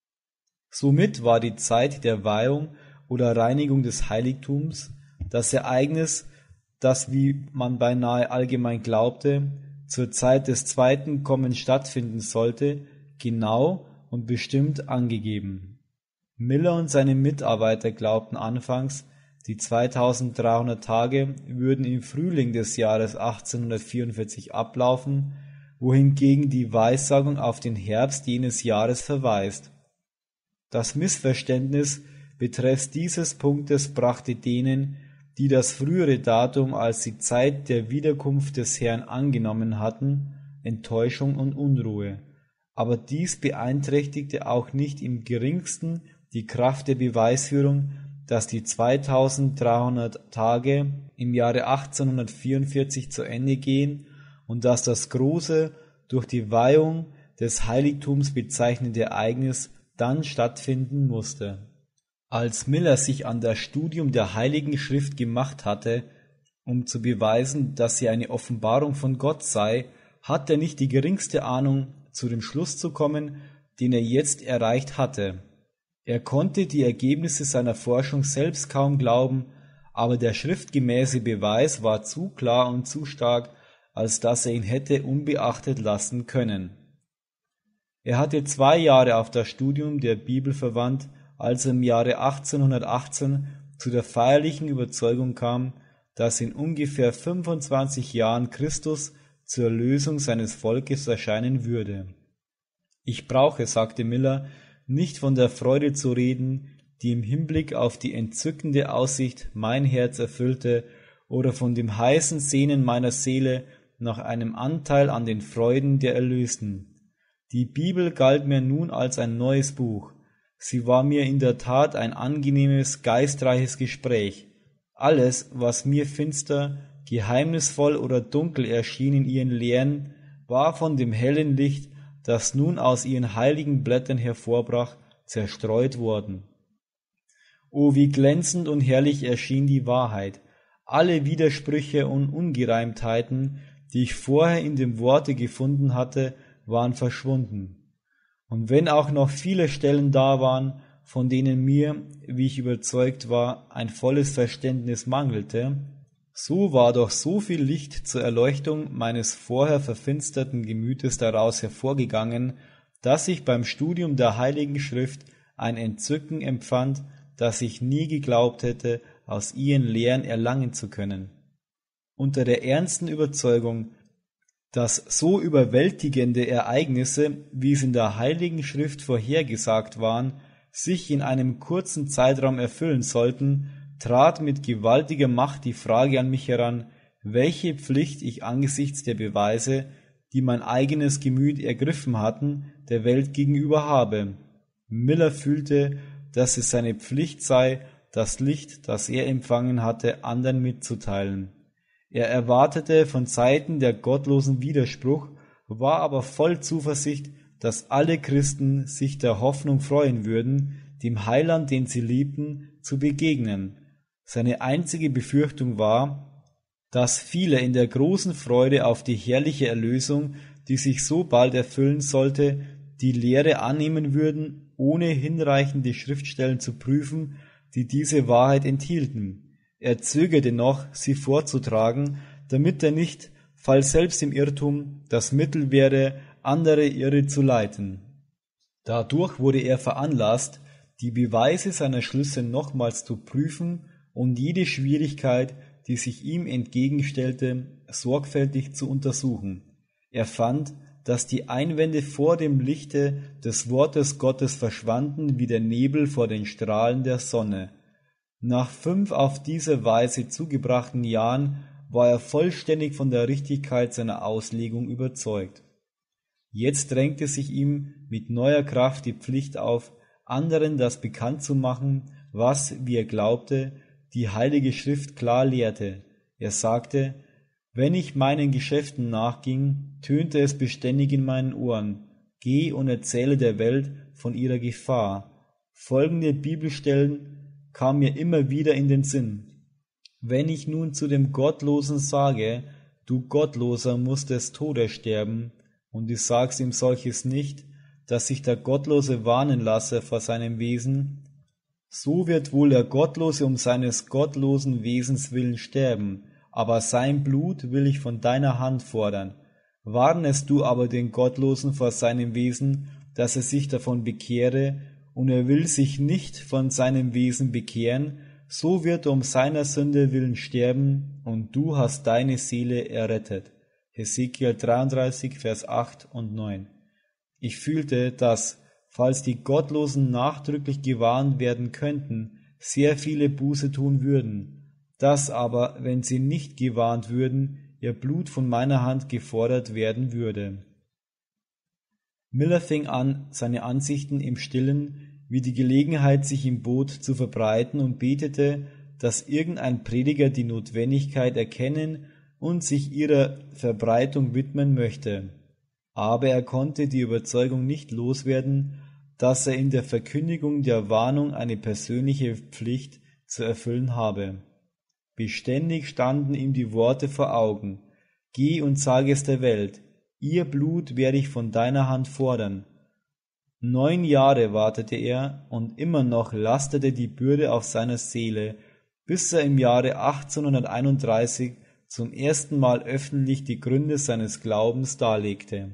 Somit war die Zeit der Weihung oder Reinigung des Heiligtums, das Ereignis, das, wie man beinahe allgemein glaubte, zur Zeit des zweiten Kommens stattfinden sollte, genau und bestimmt angegeben. Miller und seine Mitarbeiter glaubten anfangs, die zweitausenddreihundert Tage würden im Frühling des Jahres achtzehnhundertvierundvierzig ablaufen, wohingegen die Weissagung auf den Herbst jenes Jahres verweist. Das Missverständnis betreffs dieses Punktes brachte denen, die das frühere Datum als die Zeit der Wiederkunft des Herrn angenommen hatten, Enttäuschung und Unruhe. Aber dies beeinträchtigte auch nicht im geringsten die Kraft der Beweisführung, dass die zweitausenddreihundert Tage im Jahre achtzehnhundertvierundvierzig zu Ende gehen und dass das große, durch die Weihung des Heiligtums bezeichnete Ereignis dann stattfinden musste. Als Miller sich an das Studium der Heiligen Schrift gemacht hatte, um zu beweisen, dass sie eine Offenbarung von Gott sei, hat er nicht die geringste Ahnung, zu dem Schluss zu kommen, den er jetzt erreicht hatte. Er konnte die Ergebnisse seiner Forschung selbst kaum glauben, aber der schriftgemäße Beweis war zu klar und zu stark, als dass er ihn hätte unbeachtet lassen können. Er hatte zwei Jahre auf das Studium der Bibel verwandt, als er im Jahre achtzehnhundertachtzehn zu der feierlichen Überzeugung kam, dass in ungefähr fünfundzwanzig Jahren Christus zur Erlösung seines Volkes erscheinen würde. Ich brauche, sagte Miller, nicht von der Freude zu reden, die im Hinblick auf die entzückende Aussicht mein Herz erfüllte, oder von dem heißen Sehnen meiner Seele nach einem Anteil an den Freuden der Erlösten. Die Bibel galt mir nun als ein neues Buch. Sie war mir in der Tat ein angenehmes, geistreiches Gespräch. Alles, was mir finster, geheimnisvoll oder dunkel erschien in ihren Lehren, war von dem hellen Licht, das nun aus ihren heiligen Blättern hervorbrach, zerstreut worden. O, wie glänzend und herrlich erschien die Wahrheit! Alle Widersprüche und Ungereimtheiten, die ich vorher in dem Worte gefunden hatte, waren verschwunden. Und wenn auch noch viele Stellen da waren, von denen mir, wie ich überzeugt war, ein volles Verständnis mangelte, so war doch so viel Licht zur Erleuchtung meines vorher verfinsterten Gemütes daraus hervorgegangen, dass ich beim Studium der Heiligen Schrift ein Entzücken empfand, das ich nie geglaubt hätte, aus ihren Lehren erlangen zu können. Unter der ernsten Überzeugung, dass so überwältigende Ereignisse, wie es in der Heiligen Schrift vorhergesagt waren, sich in einem kurzen Zeitraum erfüllen sollten, trat mit gewaltiger Macht die Frage an mich heran, welche Pflicht ich angesichts der Beweise, die mein eigenes Gemüt ergriffen hatten, der Welt gegenüber habe. Miller fühlte, dass es seine Pflicht sei, das Licht, das er empfangen hatte, anderen mitzuteilen. Er erwartete von Seiten der gottlosen Widerspruch, war aber voll Zuversicht, dass alle Christen sich der Hoffnung freuen würden, dem Heiland, den sie liebten, zu begegnen. Seine einzige Befürchtung war, dass viele in der großen Freude auf die herrliche Erlösung, die sich so bald erfüllen sollte, die Lehre annehmen würden, ohne hinreichende Schriftstellen zu prüfen, die diese Wahrheit enthielten. Er zögerte noch, sie vorzutragen, damit er nicht, falls selbst im Irrtum, das Mittel wäre, andere irre zu leiten. Dadurch wurde er veranlasst, die Beweise seiner Schlüsse nochmals zu prüfen und jede Schwierigkeit, die sich ihm entgegenstellte, sorgfältig zu untersuchen. Er fand, dass die Einwände vor dem Lichte des Wortes Gottes verschwanden wie der Nebel vor den Strahlen der Sonne. Nach fünf auf diese Weise zugebrachten Jahren war er vollständig von der Richtigkeit seiner Auslegung überzeugt. Jetzt drängte sich ihm mit neuer Kraft die Pflicht auf, anderen das bekannt zu machen, was, wie er glaubte, die Heilige Schrift klar lehrte. Er sagte, wenn ich meinen Geschäften nachging, tönte es beständig in meinen Ohren, geh und erzähle der Welt von ihrer Gefahr. Folgende Bibelstellen kamen mir immer wieder in den Sinn. Wenn ich nun zu dem Gottlosen sage, du Gottloser musst des Todes sterben, und ich sag's ihm solches nicht, dass sich der Gottlose warnen lasse vor seinem Wesen, so wird wohl der Gottlose um seines gottlosen Wesens willen sterben, aber sein Blut will ich von deiner Hand fordern. Warnest du aber den Gottlosen vor seinem Wesen, dass er sich davon bekehre, und er will sich nicht von seinem Wesen bekehren, so wird er um seiner Sünde willen sterben, und du hast deine Seele errettet. Hesekiel dreiunddreißig, Vers acht und neun. Ich fühlte, dass, falls die Gottlosen nachdrücklich gewarnt werden könnten, sehr viele Buße tun würden, dass aber, wenn sie nicht gewarnt würden, ihr Blut von meiner Hand gefordert werden würde. Miller fing an, seine Ansichten im Stillen, wie die Gelegenheit sich ihm bot, zu verbreiten und betete, dass irgendein Prediger die Notwendigkeit erkennen und sich ihrer Verbreitung widmen möchte. Aber er konnte die Überzeugung nicht loswerden, dass er in der Verkündigung der Warnung eine persönliche Pflicht zu erfüllen habe. Beständig standen ihm die Worte vor Augen: Geh und sage es der Welt, ihr Blut werde ich von deiner Hand fordern. Neun Jahre wartete er, und immer noch lastete die Bürde auf seiner Seele, bis er im Jahre achtzehnhunderteinunddreißig zum ersten Mal öffentlich die Gründe seines Glaubens darlegte.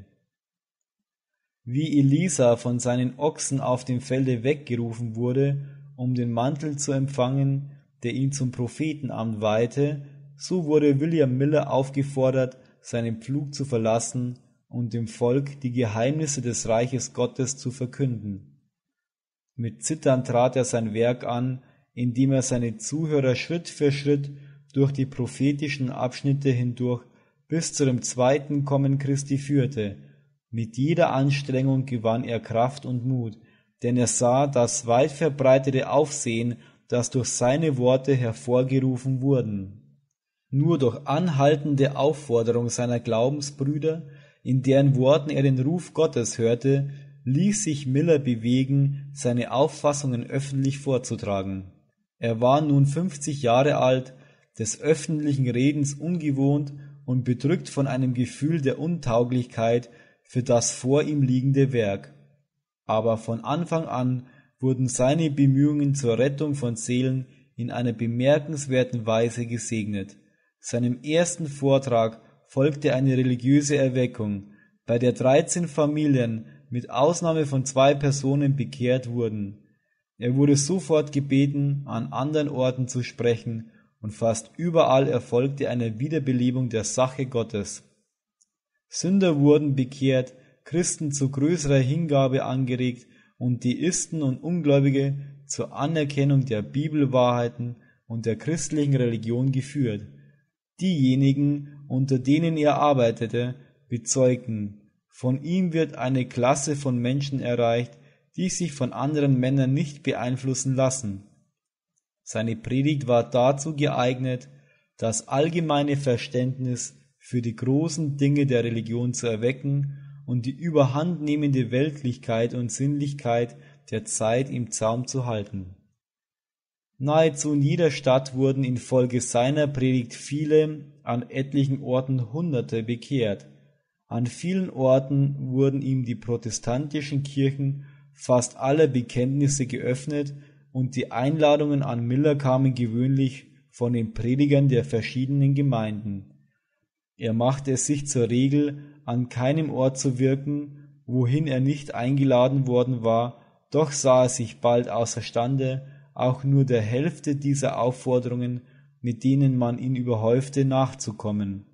Wie Elisa von seinen Ochsen auf dem Felde weggerufen wurde, um den Mantel zu empfangen, der ihn zum Prophetenamt weihte, so wurde William Miller aufgefordert, seinen Pflug zu verlassen und dem Volk die Geheimnisse des Reiches Gottes zu verkünden. Mit Zittern trat er sein Werk an, indem er seine Zuhörer Schritt für Schritt durch die prophetischen Abschnitte hindurch bis zu dem zweiten Kommen Christi führte. Mit jeder Anstrengung gewann er Kraft und Mut, denn er sah das weit verbreitete Aufsehen, das durch seine Worte hervorgerufen wurden. Nur durch anhaltende Aufforderung seiner Glaubensbrüder, in deren Worten er den Ruf Gottes hörte, ließ sich Miller bewegen, seine Auffassungen öffentlich vorzutragen. Er war nun fünfzig Jahre alt, des öffentlichen Redens ungewohnt und bedrückt von einem Gefühl der Untauglichkeit für das vor ihm liegende Werk. Aber von Anfang an wurden seine Bemühungen zur Rettung von Seelen in einer bemerkenswerten Weise gesegnet. Seinem ersten Vortrag folgte eine religiöse Erweckung, bei der dreizehn Familien mit Ausnahme von zwei Personen bekehrt wurden. Er wurde sofort gebeten, an anderen Orten zu sprechen, und fast überall erfolgte eine Wiederbelebung der Sache Gottes. Sünder wurden bekehrt, Christen zu größerer Hingabe angeregt und Deisten und Ungläubige zur Anerkennung der Bibelwahrheiten und der christlichen Religion geführt. Diejenigen, unter denen er arbeitete, bezeugten, von ihm wird eine Klasse von Menschen erreicht, die sich von anderen Männern nicht beeinflussen lassen. Seine Predigt war dazu geeignet, das allgemeine Verständnis für die großen Dinge der Religion zu erwecken und die überhandnehmende Weltlichkeit und Sinnlichkeit der Zeit im Zaum zu halten. Nahezu in jeder Stadt wurden infolge seiner Predigt viele, an etlichen Orten Hunderte bekehrt. An vielen Orten wurden ihm die protestantischen Kirchen fast aller Bekenntnisse geöffnet, und die Einladungen an Miller kamen gewöhnlich von den Predigern der verschiedenen Gemeinden. Er machte es sich zur Regel, an keinem Ort zu wirken, wohin er nicht eingeladen worden war, doch sah er sich bald außerstande, auch nur der Hälfte dieser Aufforderungen, mit denen man ihn überhäufte, nachzukommen.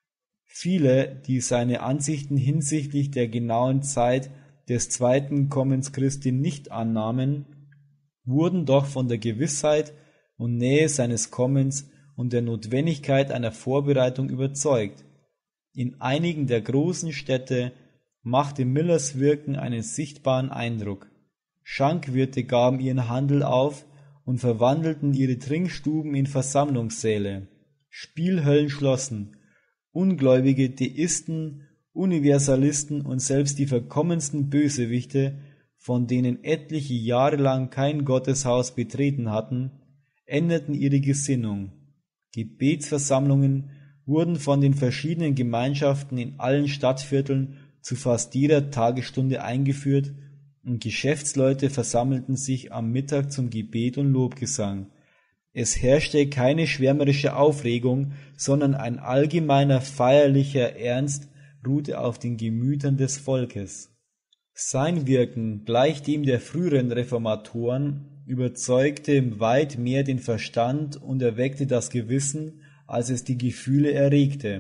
Viele, die seine Ansichten hinsichtlich der genauen Zeit des zweiten Kommens Christi nicht annahmen, wurden doch von der Gewissheit und Nähe seines Kommens und der Notwendigkeit einer Vorbereitung überzeugt. In einigen der großen Städte machte Millers Wirken einen sichtbaren Eindruck. Schankwirte gaben ihren Handel auf und verwandelten ihre Trinkstuben in Versammlungssäle. Spielhöllen schlossen. Ungläubige Deisten, Universalisten und selbst die verkommensten Bösewichte, von denen etliche Jahre lang kein Gotteshaus betreten hatten, änderten ihre Gesinnung. Gebetsversammlungen wurden von den verschiedenen Gemeinschaften in allen Stadtvierteln zu fast jeder Tagesstunde eingeführt, und Geschäftsleute versammelten sich am Mittag zum Gebet und Lobgesang. Es herrschte keine schwärmerische Aufregung, sondern ein allgemeiner feierlicher Ernst ruhte auf den Gemütern des Volkes. Sein Wirken, gleich dem der früheren Reformatoren, überzeugte weit mehr den Verstand und erweckte das Gewissen, als es die Gefühle erregte.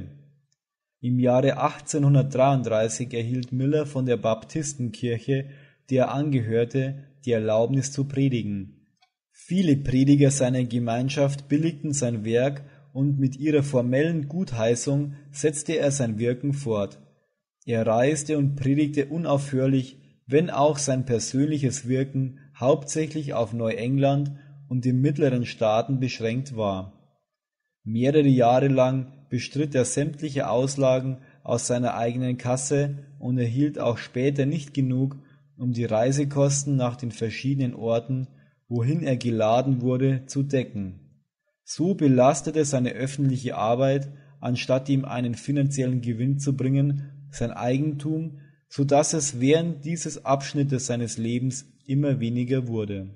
Im Jahre achtzehnhundertdreiunddreißig erhielt Miller von der Baptistenkirche, der er angehörte, die Erlaubnis zu predigen. Viele Prediger seiner Gemeinschaft billigten sein Werk, und mit ihrer formellen Gutheißung setzte er sein Wirken fort. Er reiste und predigte unaufhörlich, wenn auch sein persönliches Wirken hauptsächlich auf Neuengland und die mittleren Staaten beschränkt war. Mehrere Jahre lang bestritt er sämtliche Auslagen aus seiner eigenen Kasse und erhielt auch später nicht genug, um die Reisekosten nach den verschiedenen Orten, wohin er geladen wurde, zu decken. So belastete seine öffentliche Arbeit, anstatt ihm einen finanziellen Gewinn zu bringen, sein Eigentum, so dass es während dieses Abschnittes seines Lebens immer weniger wurde.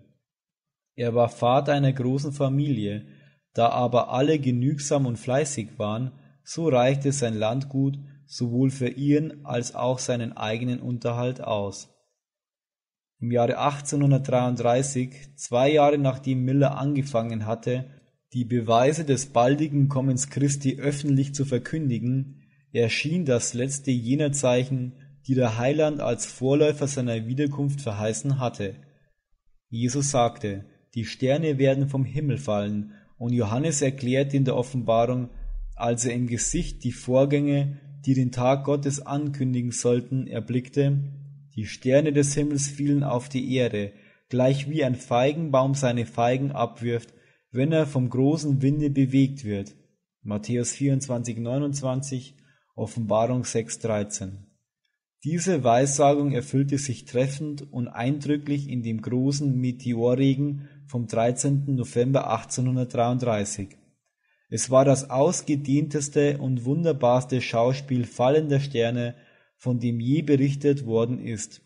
Er war Vater einer großen Familie, da aber alle genügsam und fleißig waren, so reichte sein Landgut sowohl für ihren als auch seinen eigenen Unterhalt aus. Im Jahre achtzehnhundertdreiunddreißig, zwei Jahre nachdem Miller angefangen hatte, die Beweise des baldigen Kommens Christi öffentlich zu verkündigen, erschien das letzte jener Zeichen, die der Heiland als Vorläufer seiner Wiederkunft verheißen hatte. Jesus sagte, die Sterne werden vom Himmel fallen, und Johannes erklärt in der Offenbarung, als er im Gesicht die Vorgänge, die den Tag Gottes ankündigen sollten, erblickte, die Sterne des Himmels fielen auf die Erde, gleich wie ein Feigenbaum seine Feigen abwirft, wenn er vom großen Winde bewegt wird. Matthäus vierundzwanzig, neunundzwanzig, Offenbarung sechs, dreizehn. Diese Weissagung erfüllte sich treffend und eindrücklich in dem großen Meteorregen vom dreizehnten November achtzehnhundertdreiunddreißig. Es war das ausgedehnteste und wunderbarste Schauspiel fallender Sterne, von dem je berichtet worden ist.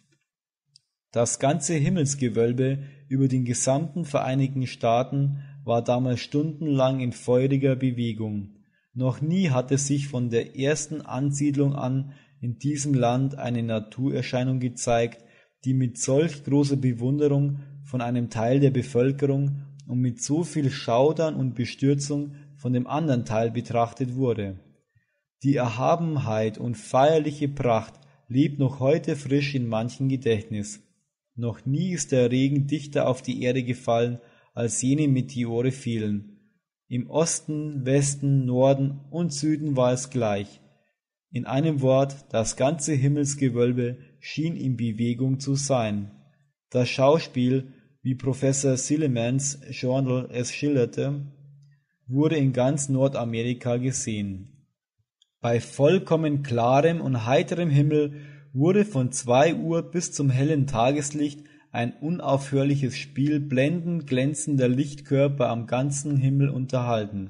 Das ganze Himmelsgewölbe über den gesamten Vereinigten Staaten war damals stundenlang in feuriger Bewegung. Noch nie hatte sich von der ersten Ansiedlung an in diesem Land eine Naturerscheinung gezeigt, die mit solch großer Bewunderung von einem Teil der Bevölkerung und mit so viel Schaudern und Bestürzung von dem anderen Teil betrachtet wurde. Die Erhabenheit und feierliche Pracht lebt noch heute frisch in manchen Gedächtnis. Noch nie ist der Regen dichter auf die Erde gefallen, als jene Meteore fielen. Im Osten, Westen, Norden und Süden war es gleich. In einem Wort, das ganze Himmelsgewölbe schien in Bewegung zu sein. Das Schauspiel, wie Professor Sillimans Journal es schilderte, wurde in ganz Nordamerika gesehen. Bei vollkommen klarem und heiterem Himmel wurde von zwei Uhr bis zum hellen Tageslicht ein unaufhörliches Spiel blendend glänzender Lichtkörper am ganzen Himmel unterhalten.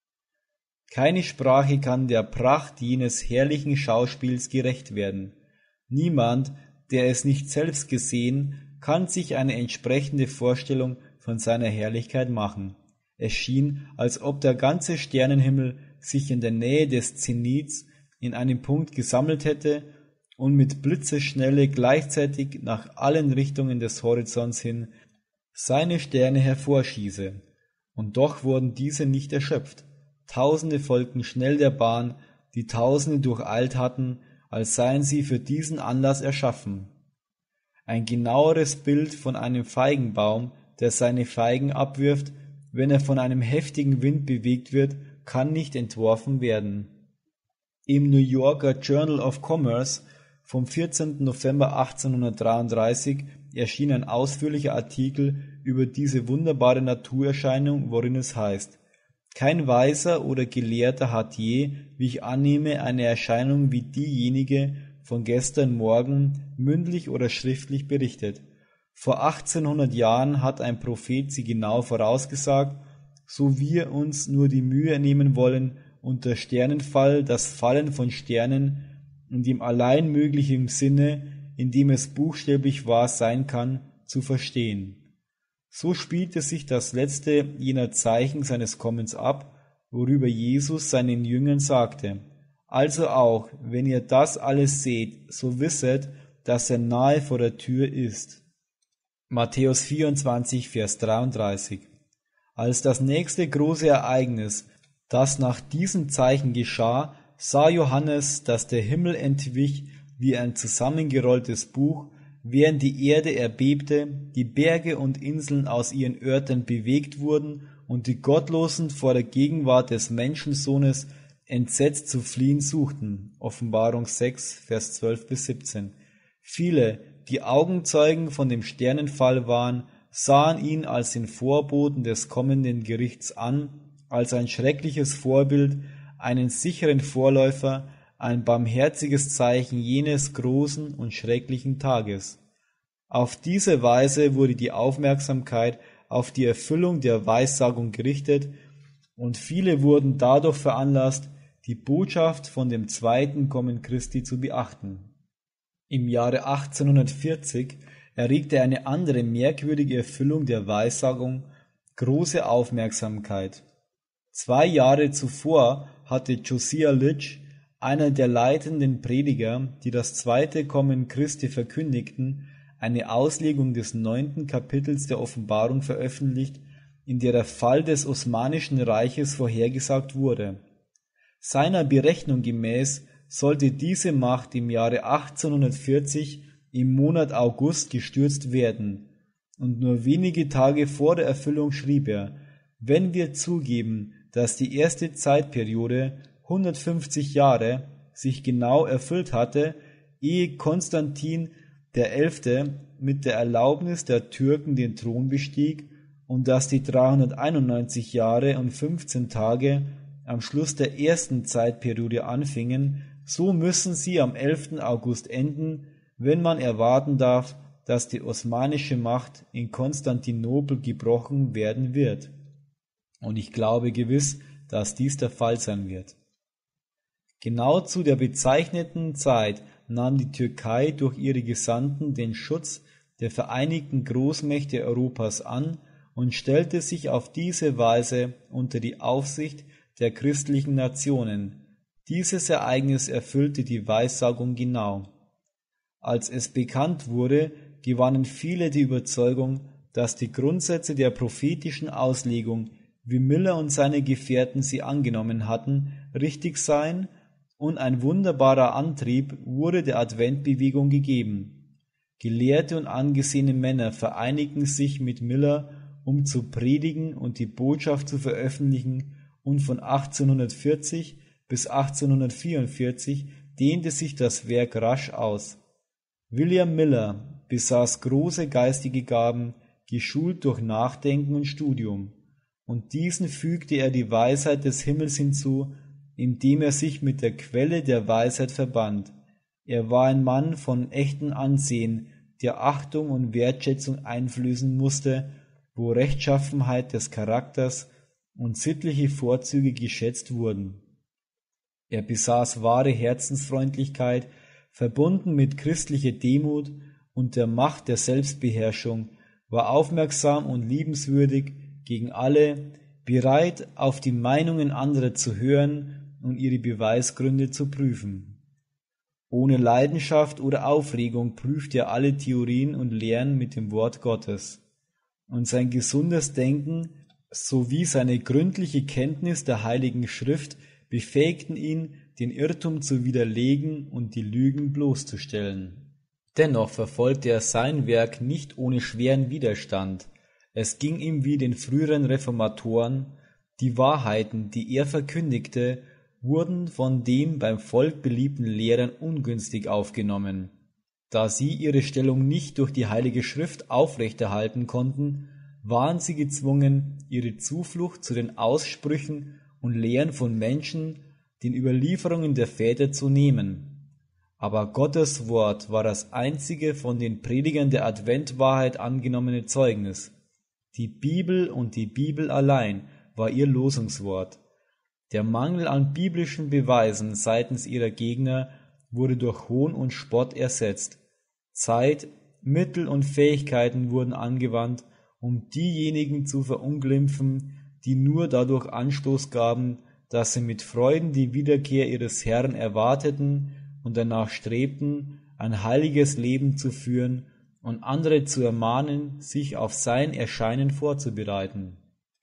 Keine Sprache kann der Pracht jenes herrlichen Schauspiels gerecht werden. Niemand, der es nicht selbst gesehen, kann sich eine entsprechende Vorstellung von seiner Herrlichkeit machen. Es schien, als ob der ganze Sternenhimmel sich in der Nähe des Zeniths in einem Punkt gesammelt hätte und mit Blitzesschnelle gleichzeitig nach allen Richtungen des Horizonts hin seine Sterne hervorschieße. Und doch wurden diese nicht erschöpft. Tausende folgten schnell der Bahn, die Tausende durcheilt hatten, als seien sie für diesen Anlass erschaffen. Ein genaueres Bild von einem Feigenbaum, der seine Feigen abwirft, wenn er von einem heftigen Wind bewegt wird, kann nicht entworfen werden. Im New Yorker Journal of Commerce vom vierzehnten November achtzehnhundertdreiunddreißig erschien ein ausführlicher Artikel über diese wunderbare Naturerscheinung, worin es heißt: Kein Weiser oder Gelehrter hat je, wie ich annehme, eine Erscheinung wie diejenige von gestern Morgen mündlich oder schriftlich berichtet. Vor achtzehnhundert Jahren hat ein Prophet sie genau vorausgesagt, so wir uns nur die Mühe nehmen wollen, unter Sternenfall das Fallen von Sternen in dem allein möglichen Sinne, in dem es buchstäblich wahr sein kann, zu verstehen. So spielte sich das letzte jener Zeichen seines Kommens ab, worüber Jesus seinen Jüngern sagte: Also auch, wenn ihr das alles seht, so wisset, dass er nahe vor der Tür ist. Matthäus vierundzwanzig, Vers dreiunddreißig. Als das nächste große Ereignis, das nach diesem Zeichen geschah, sah Johannes, dass der Himmel entwich wie ein zusammengerolltes Buch, während die Erde erbebte, die Berge und Inseln aus ihren Örtern bewegt wurden und die Gottlosen vor der Gegenwart des Menschensohnes entsetzt zu fliehen suchten. Offenbarung sechs, Vers zwölf bis siebzehn. Viele, die Augenzeugen von dem Sternenfall waren, sahen ihn als den Vorboten des kommenden Gerichts an, als ein schreckliches Vorbild, einen sicheren Vorläufer, ein barmherziges Zeichen jenes großen und schrecklichen Tages. Auf diese Weise wurde die Aufmerksamkeit auf die Erfüllung der Weissagung gerichtet, und viele wurden dadurch veranlasst, die Botschaft von dem zweiten Kommen Christi zu beachten. Im Jahre achtzehnhundertvierzig erregte eine andere merkwürdige Erfüllung der Weissagung große Aufmerksamkeit. Zwei Jahre zuvor hatte Josiah Litch, einer der leitenden Prediger, die das zweite Kommen Christi verkündigten, eine Auslegung des neunten Kapitels der Offenbarung veröffentlicht, in der der Fall des Osmanischen Reiches vorhergesagt wurde. Seiner Berechnung gemäß sollte diese Macht im Jahre achtzehnhundertvierzig im Monat August gestürzt werden, und nur wenige Tage vor der Erfüllung schrieb er: Wenn wir zugeben, dass die erste Zeitperiode hundertfünfzig Jahre sich genau erfüllt hatte, ehe Konstantin der Elfte mit der Erlaubnis der Türken den Thron bestieg, und dass die dreihunderteinundneunzig Jahre und fünfzehn Tage am Schluss der ersten Zeitperiode anfingen, so müssen sie am elften August enden, wenn man erwarten darf, dass die osmanische Macht in Konstantinopel gebrochen werden wird. Und ich glaube gewiss, dass dies der Fall sein wird. Genau zu der bezeichneten Zeit nahm die Türkei durch ihre Gesandten den Schutz der vereinigten Großmächte Europas an und stellte sich auf diese Weise unter die Aufsicht der christlichen Nationen. Dieses Ereignis erfüllte die Weissagung genau. Als es bekannt wurde, gewannen viele die Überzeugung, dass die Grundsätze der prophetischen Auslegung, wie Miller und seine Gefährten sie angenommen hatten, richtig seien, und ein wunderbarer Antrieb wurde der Adventbewegung gegeben. Gelehrte und angesehene Männer vereinigten sich mit Miller, um zu predigen und die Botschaft zu veröffentlichen, und von achtzehnhundertvierzig bis achtzehnhundertvierundvierzig dehnte sich das Werk rasch aus. William Miller besaß große geistige Gaben, geschult durch Nachdenken und Studium, und diesen fügte er die Weisheit des Himmels hinzu, indem er sich mit der Quelle der Weisheit verband. Er war ein Mann von echtem Ansehen, der Achtung und Wertschätzung einflößen musste, wo Rechtschaffenheit des Charakters und sittliche Vorzüge geschätzt wurden. Er besaß wahre Herzensfreundlichkeit, verbunden mit christlicher Demut und der Macht der Selbstbeherrschung, war aufmerksam und liebenswürdig gegen alle, bereit, auf die Meinungen anderer zu hören und ihre Beweisgründe zu prüfen. Ohne Leidenschaft oder Aufregung prüfte er alle Theorien und Lehren mit dem Wort Gottes. Und sein gesundes Denken sowie seine gründliche Kenntnis der Heiligen Schrift befähigten ihn, den Irrtum zu widerlegen und die Lügen bloßzustellen. Dennoch verfolgte er sein Werk nicht ohne schweren Widerstand. Es ging ihm wie den früheren Reformatoren: Die Wahrheiten, die er verkündigte, wurden von den beim Volk beliebten Lehrern ungünstig aufgenommen. Da sie ihre Stellung nicht durch die Heilige Schrift aufrechterhalten konnten, waren sie gezwungen, ihre Zuflucht zu den Aussprüchen und Lehren von Menschen, den Überlieferungen der Väter zu nehmen. Aber Gottes Wort war das einzige von den Predigern der Adventwahrheit angenommene Zeugnis. Die Bibel und die Bibel allein war ihr Losungswort. Der Mangel an biblischen Beweisen seitens ihrer Gegner wurde durch Hohn und Spott ersetzt. Zeit, Mittel und Fähigkeiten wurden angewandt, um diejenigen zu verunglimpfen, die nur dadurch Anstoß gaben, dass sie mit Freuden die Wiederkehr ihres Herrn erwarteten und danach strebten, ein heiliges Leben zu führen und andere zu ermahnen, sich auf sein Erscheinen vorzubereiten.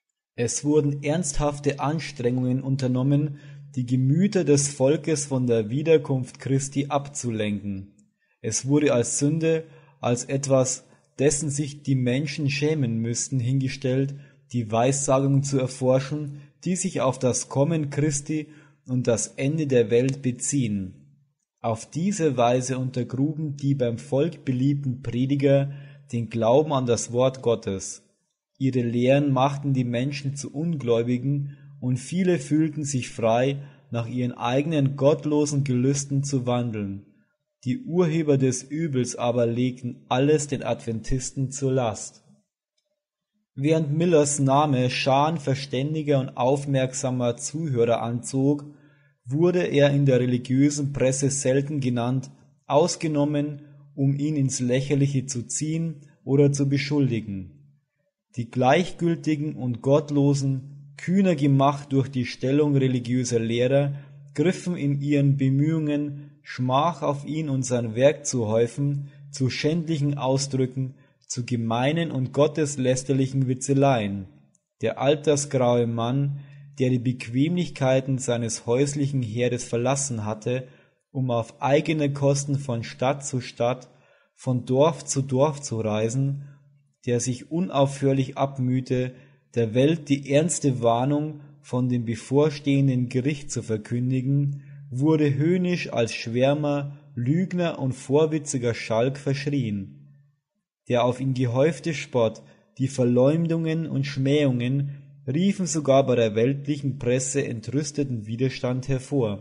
Es wurden ernsthafte Anstrengungen unternommen, die Gemüter des Volkes von der Wiederkunft Christi abzulenken. Es wurde als Sünde, als etwas, dessen sich die Menschen schämen müssten, hingestellt, die Weissagung zu erforschen, die sich auf das Kommen Christi und das Ende der Welt beziehen. Auf diese Weise untergruben die beim Volk beliebten Prediger den Glauben an das Wort Gottes. Ihre Lehren machten die Menschen zu Ungläubigen, und viele fühlten sich frei, nach ihren eigenen gottlosen Gelüsten zu wandeln. Die Urheber des Übels aber legten alles den Adventisten zur Last. Während Millers Name Scharen verständiger und aufmerksamer Zuhörer anzog, wurde er in der religiösen Presse selten genannt ausgenommen, um ihn ins Lächerliche zu ziehen oder zu beschuldigen. Die Gleichgültigen und Gottlosen, kühner gemacht durch die Stellung religiöser Lehrer, griffen in ihren Bemühungen, Schmach auf ihn und sein Werk zu häufen, zu schändlichen Ausdrücken, zu gemeinen und gotteslästerlichen Witzeleien. Der altersgraue Mann, der die Bequemlichkeiten seines häuslichen Herdes verlassen hatte, um auf eigene Kosten von Stadt zu Stadt, von Dorf zu Dorf zu reisen, der sich unaufhörlich abmühte, der Welt die ernste Warnung von dem bevorstehenden Gericht zu verkündigen, wurde höhnisch als Schwärmer, Lügner und vorwitziger Schalk verschrien. Der auf ihn gehäufte Spott, die Verleumdungen und Schmähungen riefen sogar bei der weltlichen Presse entrüsteten Widerstand hervor.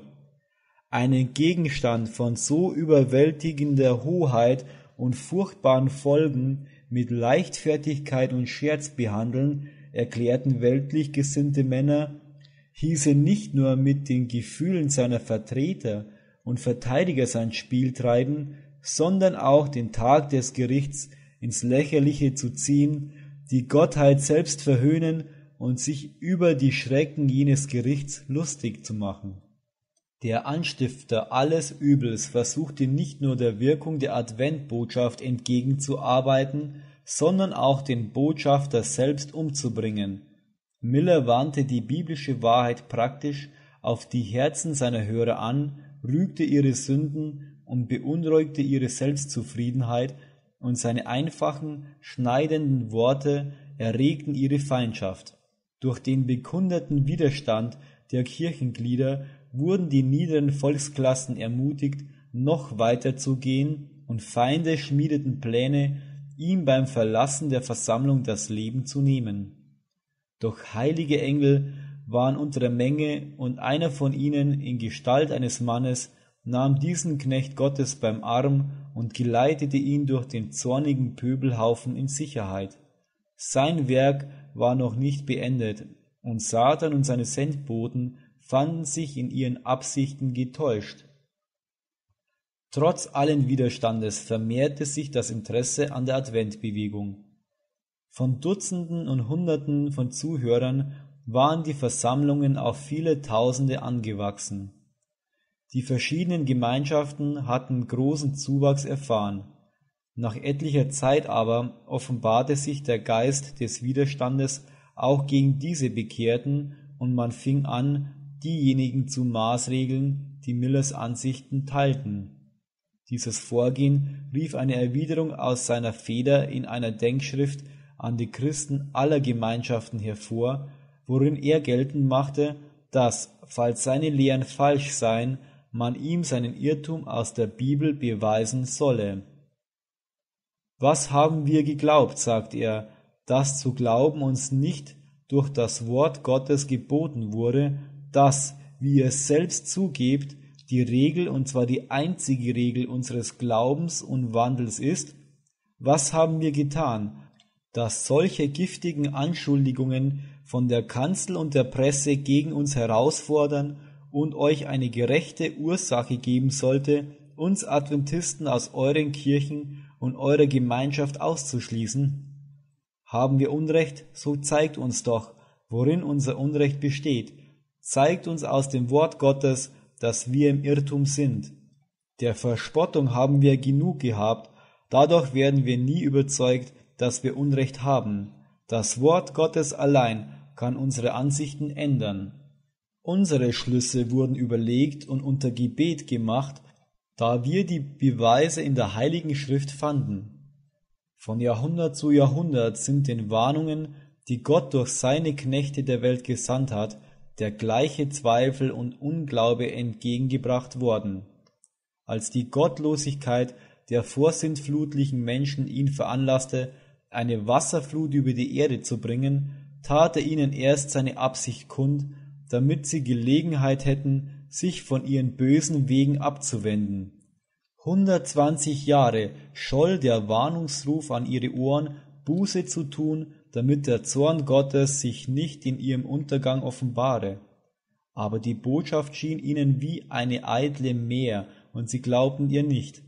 Einen Gegenstand von so überwältigender Hoheit und furchtbaren Folgen mit Leichtfertigkeit und Scherz behandeln, erklärten weltlich gesinnte Männer, hieße nicht nur mit den Gefühlen seiner Vertreter und Verteidiger sein Spiel treiben, sondern auch den Tag des Gerichts ins Lächerliche zu ziehen, die Gottheit selbst verhöhnen und sich über die Schrecken jenes Gerichts lustig zu machen. Der Anstifter alles Übels versuchte nicht nur der Wirkung der Adventbotschaft entgegenzuarbeiten, sondern auch den Botschafter selbst umzubringen. Miller wandte die biblische Wahrheit praktisch auf die Herzen seiner Hörer an, rügte ihre Sünden und beunruhigte ihre Selbstzufriedenheit, und seine einfachen, schneidenden Worte erregten ihre Feindschaft. Durch den bekundeten Widerstand der Kirchenglieder wurden die niederen Volksklassen ermutigt, noch weiter zu gehen, und Feinde schmiedeten Pläne, ihm beim Verlassen der Versammlung das Leben zu nehmen. Doch heilige Engel waren unter der Menge, und einer von ihnen in Gestalt eines Mannes nahm diesen Knecht Gottes beim Arm und geleitete ihn durch den zornigen Pöbelhaufen in Sicherheit. Sein Werk war noch nicht beendet, und Satan und seine Sendboten fanden sich in ihren Absichten getäuscht. Trotz allen Widerstandes vermehrte sich das Interesse an der Adventbewegung. Von Dutzenden und Hunderten von Zuhörern waren die Versammlungen auf viele Tausende angewachsen. Die verschiedenen Gemeinschaften hatten großen Zuwachs erfahren. Nach etlicher Zeit aber offenbarte sich der Geist des Widerstandes auch gegen diese Bekehrten, und man fing an, diejenigen zu maßregeln, die Millers Ansichten teilten. Dieses Vorgehen rief eine Erwiderung aus seiner Feder in einer Denkschrift an die Christen aller Gemeinschaften hervor, worin er geltend machte, dass, falls seine Lehren falsch seien, man ihm seinen Irrtum aus der Bibel beweisen solle. Was haben wir geglaubt, sagt er, dass zu glauben uns nicht durch das Wort Gottes geboten wurde, das, wie ihr selbst zugebt, die Regel, und zwar die einzige Regel unseres Glaubens und Wandels ist? Was haben wir getan, dass solche giftigen Anschuldigungen von der Kanzel und der Presse gegen uns herausfordern und euch eine gerechte Ursache geben sollte, uns Adventisten aus euren Kirchen und eurer Gemeinschaft auszuschließen? Haben wir Unrecht, so zeigt uns doch, worin unser Unrecht besteht. Zeigt uns aus dem Wort Gottes, dass wir im Irrtum sind. Der Verspottung haben wir genug gehabt, dadurch werden wir nie überzeugt, dass wir Unrecht haben. Das Wort Gottes allein kann unsere Ansichten ändern. Unsere Schlüsse wurden überlegt und unter Gebet gemacht, da wir die Beweise in der Heiligen Schrift fanden. Von Jahrhundert zu Jahrhundert sind den Warnungen, die Gott durch seine Knechte der Welt gesandt hat, der gleiche Zweifel und Unglaube entgegengebracht worden. Als die Gottlosigkeit der vorsintflutlichen Menschen ihn veranlasste, eine Wasserflut über die Erde zu bringen, tat er ihnen erst seine Absicht kund, damit sie Gelegenheit hätten, sich von ihren bösen Wegen abzuwenden. Hundertzwanzig Jahre scholl der Warnungsruf an ihre Ohren, Buße zu tun, damit der Zorn Gottes sich nicht in ihrem Untergang offenbare. Aber die Botschaft schien ihnen wie eine eitle Mär, und sie glaubten ihr nicht.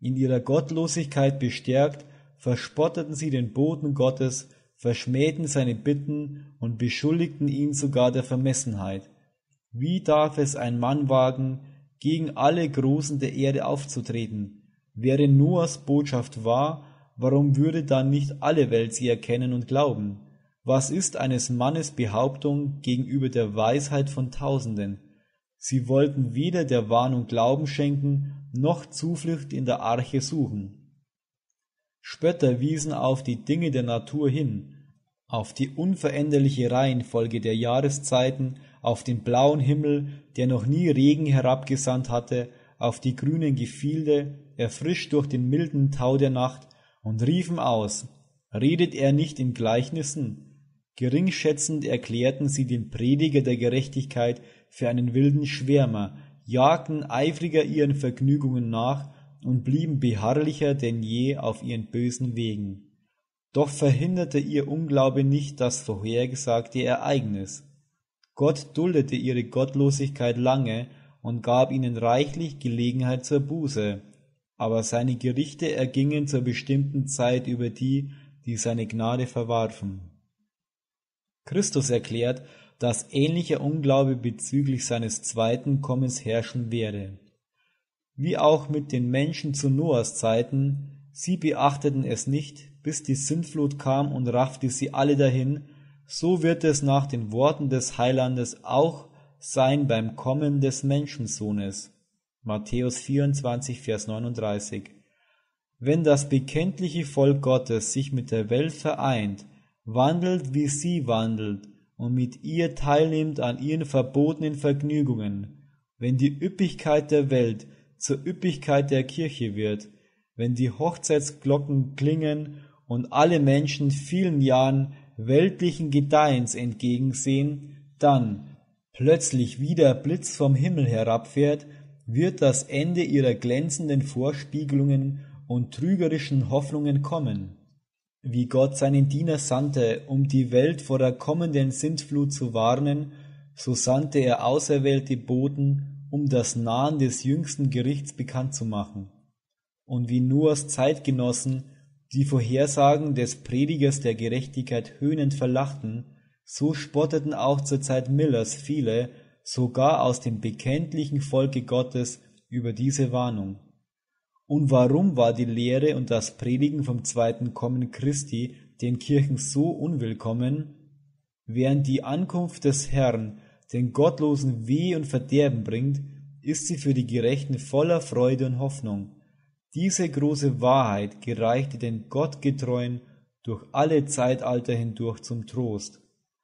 In ihrer Gottlosigkeit bestärkt, verspotteten sie den Boten Gottes, verschmähten seine Bitten und beschuldigten ihn sogar der Vermessenheit. Wie darf es ein Mann wagen, gegen alle Großen der Erde aufzutreten? Wäre Noahs Botschaft wahr, warum würde dann nicht alle Welt sie erkennen und glauben? Was ist eines Mannes Behauptung gegenüber der Weisheit von Tausenden? Sie wollten weder der Warnung Glauben schenken, noch Zuflucht in der Arche suchen. Spötter wiesen auf die Dinge der Natur hin, auf die unveränderliche Reihenfolge der Jahreszeiten, auf den blauen Himmel, der noch nie Regen herabgesandt hatte, auf die grünen Gefilde, erfrischt durch den milden Tau der Nacht, und riefen aus: Redet er nicht in Gleichnissen? Geringschätzend erklärten sie den Prediger der Gerechtigkeit für einen wilden Schwärmer, jagten eifriger ihren Vergnügungen nach und blieben beharrlicher denn je auf ihren bösen Wegen. Doch verhinderte ihr Unglaube nicht das vorhergesagte Ereignis. Gott duldete ihre Gottlosigkeit lange und gab ihnen reichlich Gelegenheit zur Buße, aber seine Gerichte ergingen zur bestimmten Zeit über die, die seine Gnade verwarfen. Christus erklärt, dass ähnlicher Unglaube bezüglich seines zweiten Kommens herrschen werde. Wie auch mit den Menschen zu Noahs Zeiten, sie beachteten es nicht, bis die Sintflut kam und raffte sie alle dahin, so wird es nach den Worten des Heilandes auch sein beim Kommen des Menschensohnes. Matthäus vierundzwanzig, Vers neununddreißig. Wenn das bekenntliche Volk Gottes sich mit der Welt vereint, wandelt, wie sie wandelt, und mit ihr teilnimmt an ihren verbotenen Vergnügungen, wenn die Üppigkeit der Welt zur Üppigkeit der Kirche wird, wenn die Hochzeitsglocken klingen und alle Menschen vielen Jahren weltlichen Gedeihens entgegensehen, dann plötzlich wie der Blitz vom Himmel herabfährt, wird das Ende ihrer glänzenden Vorspiegelungen und trügerischen Hoffnungen kommen. Wie Gott seinen Diener sandte, um die Welt vor der kommenden Sintflut zu warnen, so sandte er auserwählte Boten, um das Nahen des jüngsten Gerichts bekannt zu machen. Und wie Noahs Zeitgenossen die Vorhersagen des Predigers der Gerechtigkeit höhnend verlachten, so spotteten auch zur Zeit Millers viele, sogar aus dem bekenntlichen Volke Gottes, über diese Warnung. Und warum war die Lehre und das Predigen vom zweiten Kommen Christi den Kirchen so unwillkommen? Während die Ankunft des Herrn den Gottlosen Weh und Verderben bringt, ist sie für die Gerechten voller Freude und Hoffnung. Diese große Wahrheit gereichte den Gottgetreuen durch alle Zeitalter hindurch zum Trost.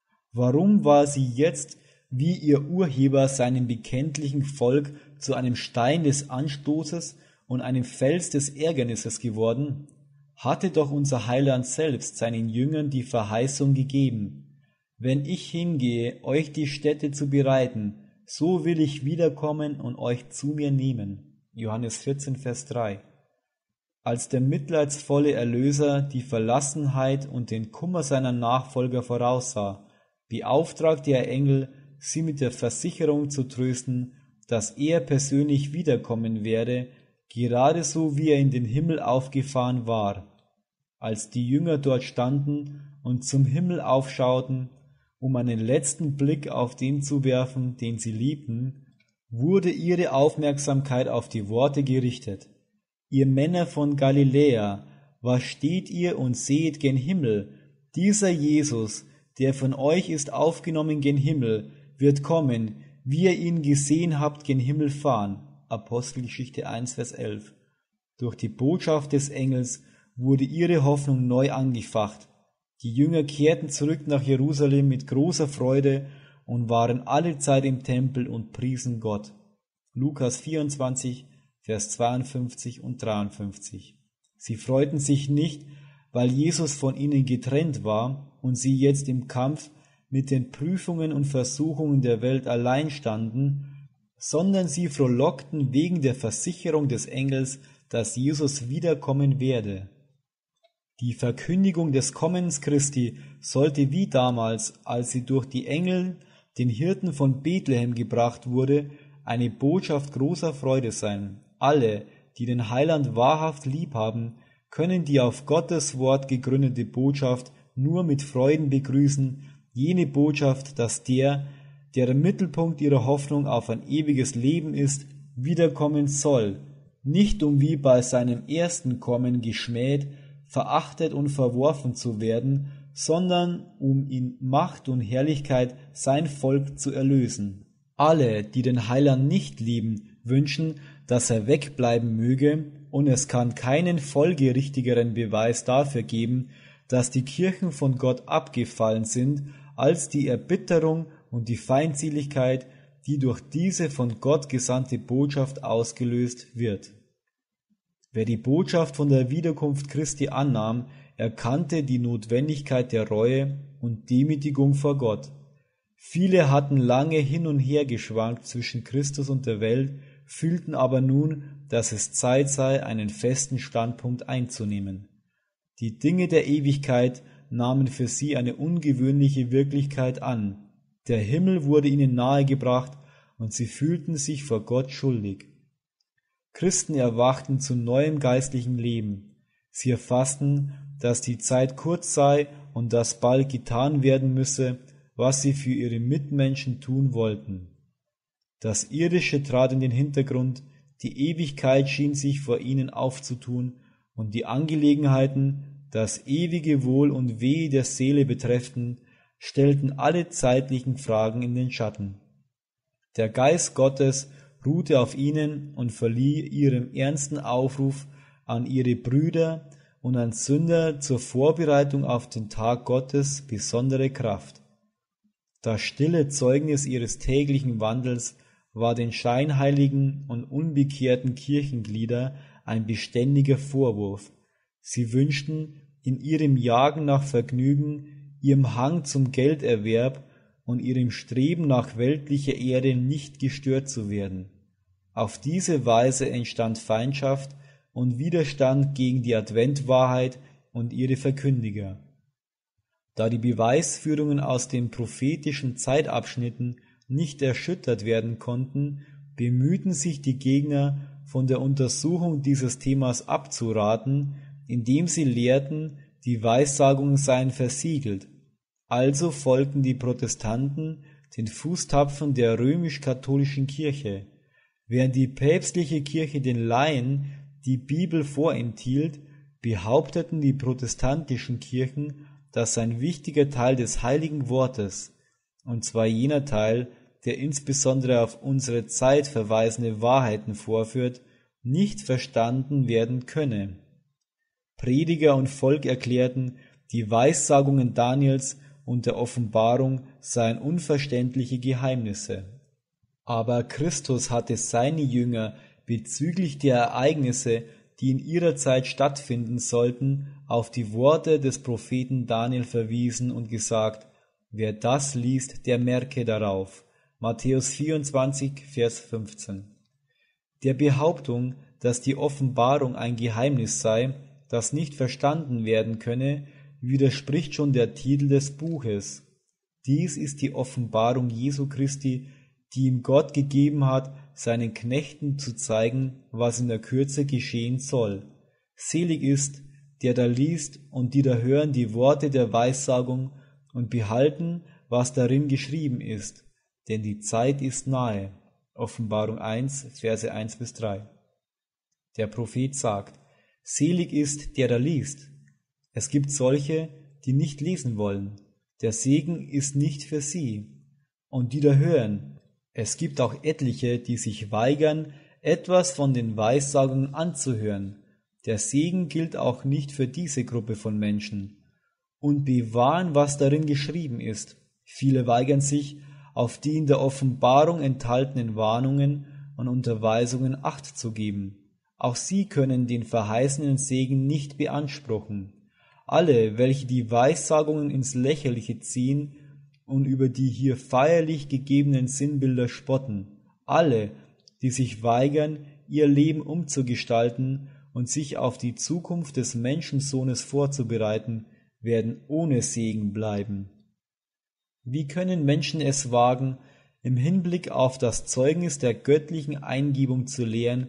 Warum war sie jetzt, wie ihr Urheber, seinem bekenntlichen Volk zu einem Stein des Anstoßes und einem Fels des Ärgernisses geworden? Hatte doch unser Heiland selbst seinen Jüngern die Verheißung gegeben: Wenn ich hingehe, euch die Stätte zu bereiten, so will ich wiederkommen und euch zu mir nehmen. Johannes vierzehn, Vers drei. Als der mitleidsvolle Erlöser die Verlassenheit und den Kummer seiner Nachfolger voraussah, beauftragte er Engel, sie mit der Versicherung zu trösten, dass er persönlich wiederkommen werde, gerade so wie er in den Himmel aufgefahren war. Als die Jünger dort standen und zum Himmel aufschauten, um einen letzten Blick auf den zu werfen, den sie liebten, wurde ihre Aufmerksamkeit auf die Worte gerichtet: Ihr Männer von Galiläa, was steht ihr und seht gen Himmel? Dieser Jesus, der von euch ist aufgenommen gen Himmel, wird kommen, wie ihr ihn gesehen habt gen Himmel fahren. Apostelgeschichte eins, Vers elf. Durch die Botschaft des Engels wurde ihre Hoffnung neu angefacht. Die Jünger kehrten zurück nach Jerusalem mit großer Freude und waren alle Zeit im Tempel und priesen Gott. Lukas vierundzwanzig, Vers zweiundfünfzig und dreiundfünfzig. Sie freuten sich nicht, weil Jesus von ihnen getrennt war und sie jetzt im Kampf mit den Prüfungen und Versuchungen der Welt allein standen, sondern sie frohlockten wegen der Versicherung des Engels, dass Jesus wiederkommen werde. Die Verkündigung des Kommens Christi sollte wie damals, als sie durch die Engel den Hirten von Bethlehem gebracht wurde, eine Botschaft großer Freude sein. Alle, die den Heiland wahrhaft lieb haben, können die auf Gottes Wort gegründete Botschaft nur mit Freuden begrüßen, jene Botschaft, dass der, deren Mittelpunkt ihrer Hoffnung auf ein ewiges Leben ist, wiederkommen soll, nicht um wie bei seinem ersten Kommen geschmäht, verachtet und verworfen zu werden, sondern um in Macht und Herrlichkeit sein Volk zu erlösen. Alle, die den Heiland nicht lieben, wünschen, dass er wegbleiben möge, und es kann keinen folgerichtigeren Beweis dafür geben, dass die Kirchen von Gott abgefallen sind, als die Erbitterung und die Feindseligkeit, die durch diese von Gott gesandte Botschaft ausgelöst wird. Wer die Botschaft von der Wiederkunft Christi annahm, erkannte die Notwendigkeit der Reue und Demütigung vor Gott. Viele hatten lange hin und her geschwankt zwischen Christus und der Welt, fühlten aber nun, dass es Zeit sei, einen festen Standpunkt einzunehmen. Die Dinge der Ewigkeit nahmen für sie eine ungewöhnliche Wirklichkeit an. Der Himmel wurde ihnen nahegebracht und sie fühlten sich vor Gott schuldig. Christen erwachten zu neuem geistlichen Leben. Sie erfassten, dass die Zeit kurz sei und dass bald getan werden müsse, was sie für ihre Mitmenschen tun wollten. Das Irdische trat in den Hintergrund, die Ewigkeit schien sich vor ihnen aufzutun, und die Angelegenheiten, das ewige Wohl und Weh der Seele betrefften, stellten alle zeitlichen Fragen in den Schatten. Der Geist Gottes ruhte auf ihnen und verlieh ihrem ernsten Aufruf an ihre Brüder und an Sünder zur Vorbereitung auf den Tag Gottes besondere Kraft. Das stille Zeugnis ihres täglichen Wandels war den scheinheiligen und unbekehrten Kirchenglieder ein beständiger Vorwurf. Sie wünschten, in ihrem Jagen nach Vergnügen, ihrem Hang zum Gelderwerb und ihrem Streben nach weltlicher Ehre nicht gestört zu werden. Auf diese Weise entstand Feindschaft und Widerstand gegen die Adventwahrheit und ihre Verkündiger. Da die Beweisführungen aus den prophetischen Zeitabschnitten nicht erschüttert werden konnten, bemühten sich die Gegner, von der Untersuchung dieses Themas abzuraten, indem sie lehrten, die Weissagungen seien versiegelt. Also folgten die Protestanten den Fußtapfen der römisch-katholischen Kirche. Während die päpstliche Kirche den Laien die Bibel vorenthielt, behaupteten die protestantischen Kirchen, dass ein wichtiger Teil des heiligen Wortes, und zwar jener Teil, der insbesondere auf unsere Zeit verweisende Wahrheiten vorführt, nicht verstanden werden könne. Prediger und Volk erklärten, die Weissagungen Daniels und der Offenbarung seien unverständliche Geheimnisse. Aber Christus hatte seine Jünger bezüglich der Ereignisse, die in ihrer Zeit stattfinden sollten, auf die Worte des Propheten Daniel verwiesen und gesagt: Wer das liest, der merke darauf. Matthäus vierundzwanzig, Vers fünfzehn. Der Behauptung, dass die Offenbarung ein Geheimnis sei, das nicht verstanden werden könne, widerspricht schon der Titel des Buches. Dies ist die Offenbarung Jesu Christi, die ihm Gott gegeben hat, seinen Knechten zu zeigen, was in der Kürze geschehen soll. Selig ist, der da liest und die da hören die Worte der Weissagung und behalten, was darin geschrieben ist, denn die Zeit ist nahe. Offenbarung eins, Verse eins bis drei. Der Prophet sagt: Selig ist, der da liest. Es gibt solche, die nicht lesen wollen. Der Segen ist nicht für sie. Und die da hören. Es gibt auch etliche, die sich weigern, etwas von den Weissagungen anzuhören. Der Segen gilt auch nicht für diese Gruppe von Menschen. Und bewahren, was darin geschrieben ist. Viele weigern sich, auf die in der Offenbarung enthaltenen Warnungen und Unterweisungen Acht zu geben. Auch sie können den verheißenen Segen nicht beanspruchen. Alle, welche die Weissagungen ins Lächerliche ziehen und über die hier feierlich gegebenen Sinnbilder spotten, alle, die sich weigern, ihr Leben umzugestalten und sich auf die Zukunft des Menschensohnes vorzubereiten, werden ohne Segen bleiben. Wie können Menschen es wagen, im Hinblick auf das Zeugnis der göttlichen Eingebung zu lehren,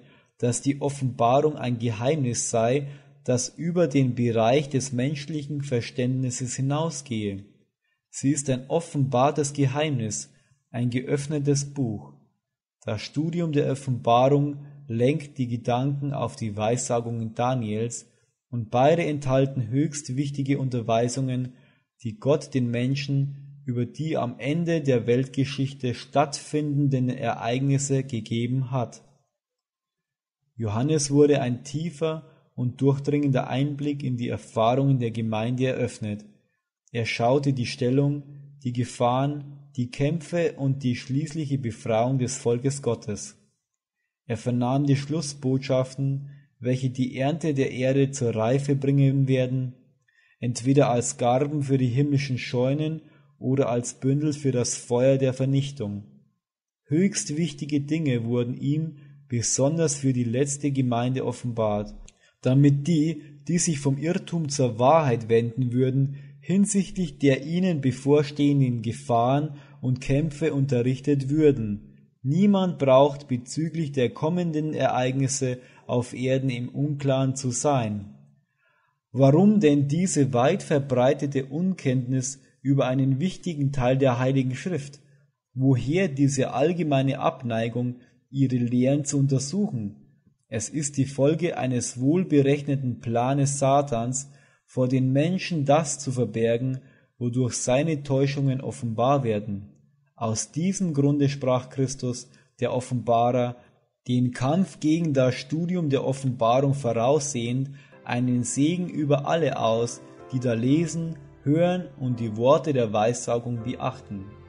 dass die Offenbarung ein Geheimnis sei, das über den Bereich des menschlichen Verständnisses hinausgehe. Sie ist ein offenbartes Geheimnis, ein geöffnetes Buch. Das Studium der Offenbarung lenkt die Gedanken auf die Weissagungen Daniels, und beide enthalten höchst wichtige Unterweisungen, die Gott den Menschen über die am Ende der Weltgeschichte stattfindenden Ereignisse gegeben hat. Johannes wurde ein tiefer und durchdringender Einblick in die Erfahrungen der Gemeinde eröffnet. Er schaute die Stellung, die Gefahren, die Kämpfe und die schließliche Befreiung des Volkes Gottes. Er vernahm die Schlussbotschaften, welche die Ernte der Erde zur Reife bringen werden, entweder als Garben für die himmlischen Scheunen oder als Bündel für das Feuer der Vernichtung. Höchst wichtige Dinge wurden ihm besonders für die letzte Gemeinde offenbart, damit die, die sich vom Irrtum zur Wahrheit wenden würden, hinsichtlich der ihnen bevorstehenden Gefahren und Kämpfe unterrichtet würden. Niemand braucht bezüglich der kommenden Ereignisse auf Erden im Unklaren zu sein. Warum denn diese weit verbreitete Unkenntnis über einen wichtigen Teil der Heiligen Schrift? Woher diese allgemeine Abneigung, ihre Lehren zu untersuchen? Es ist die Folge eines wohlberechneten Planes Satans, vor den Menschen das zu verbergen, wodurch seine Täuschungen offenbar werden. Aus diesem Grunde sprach Christus, der Offenbarer, den Kampf gegen das Studium der Offenbarung voraussehend, einen Segen über alle aus, die da lesen, hören und die Worte der Weissagung beachten.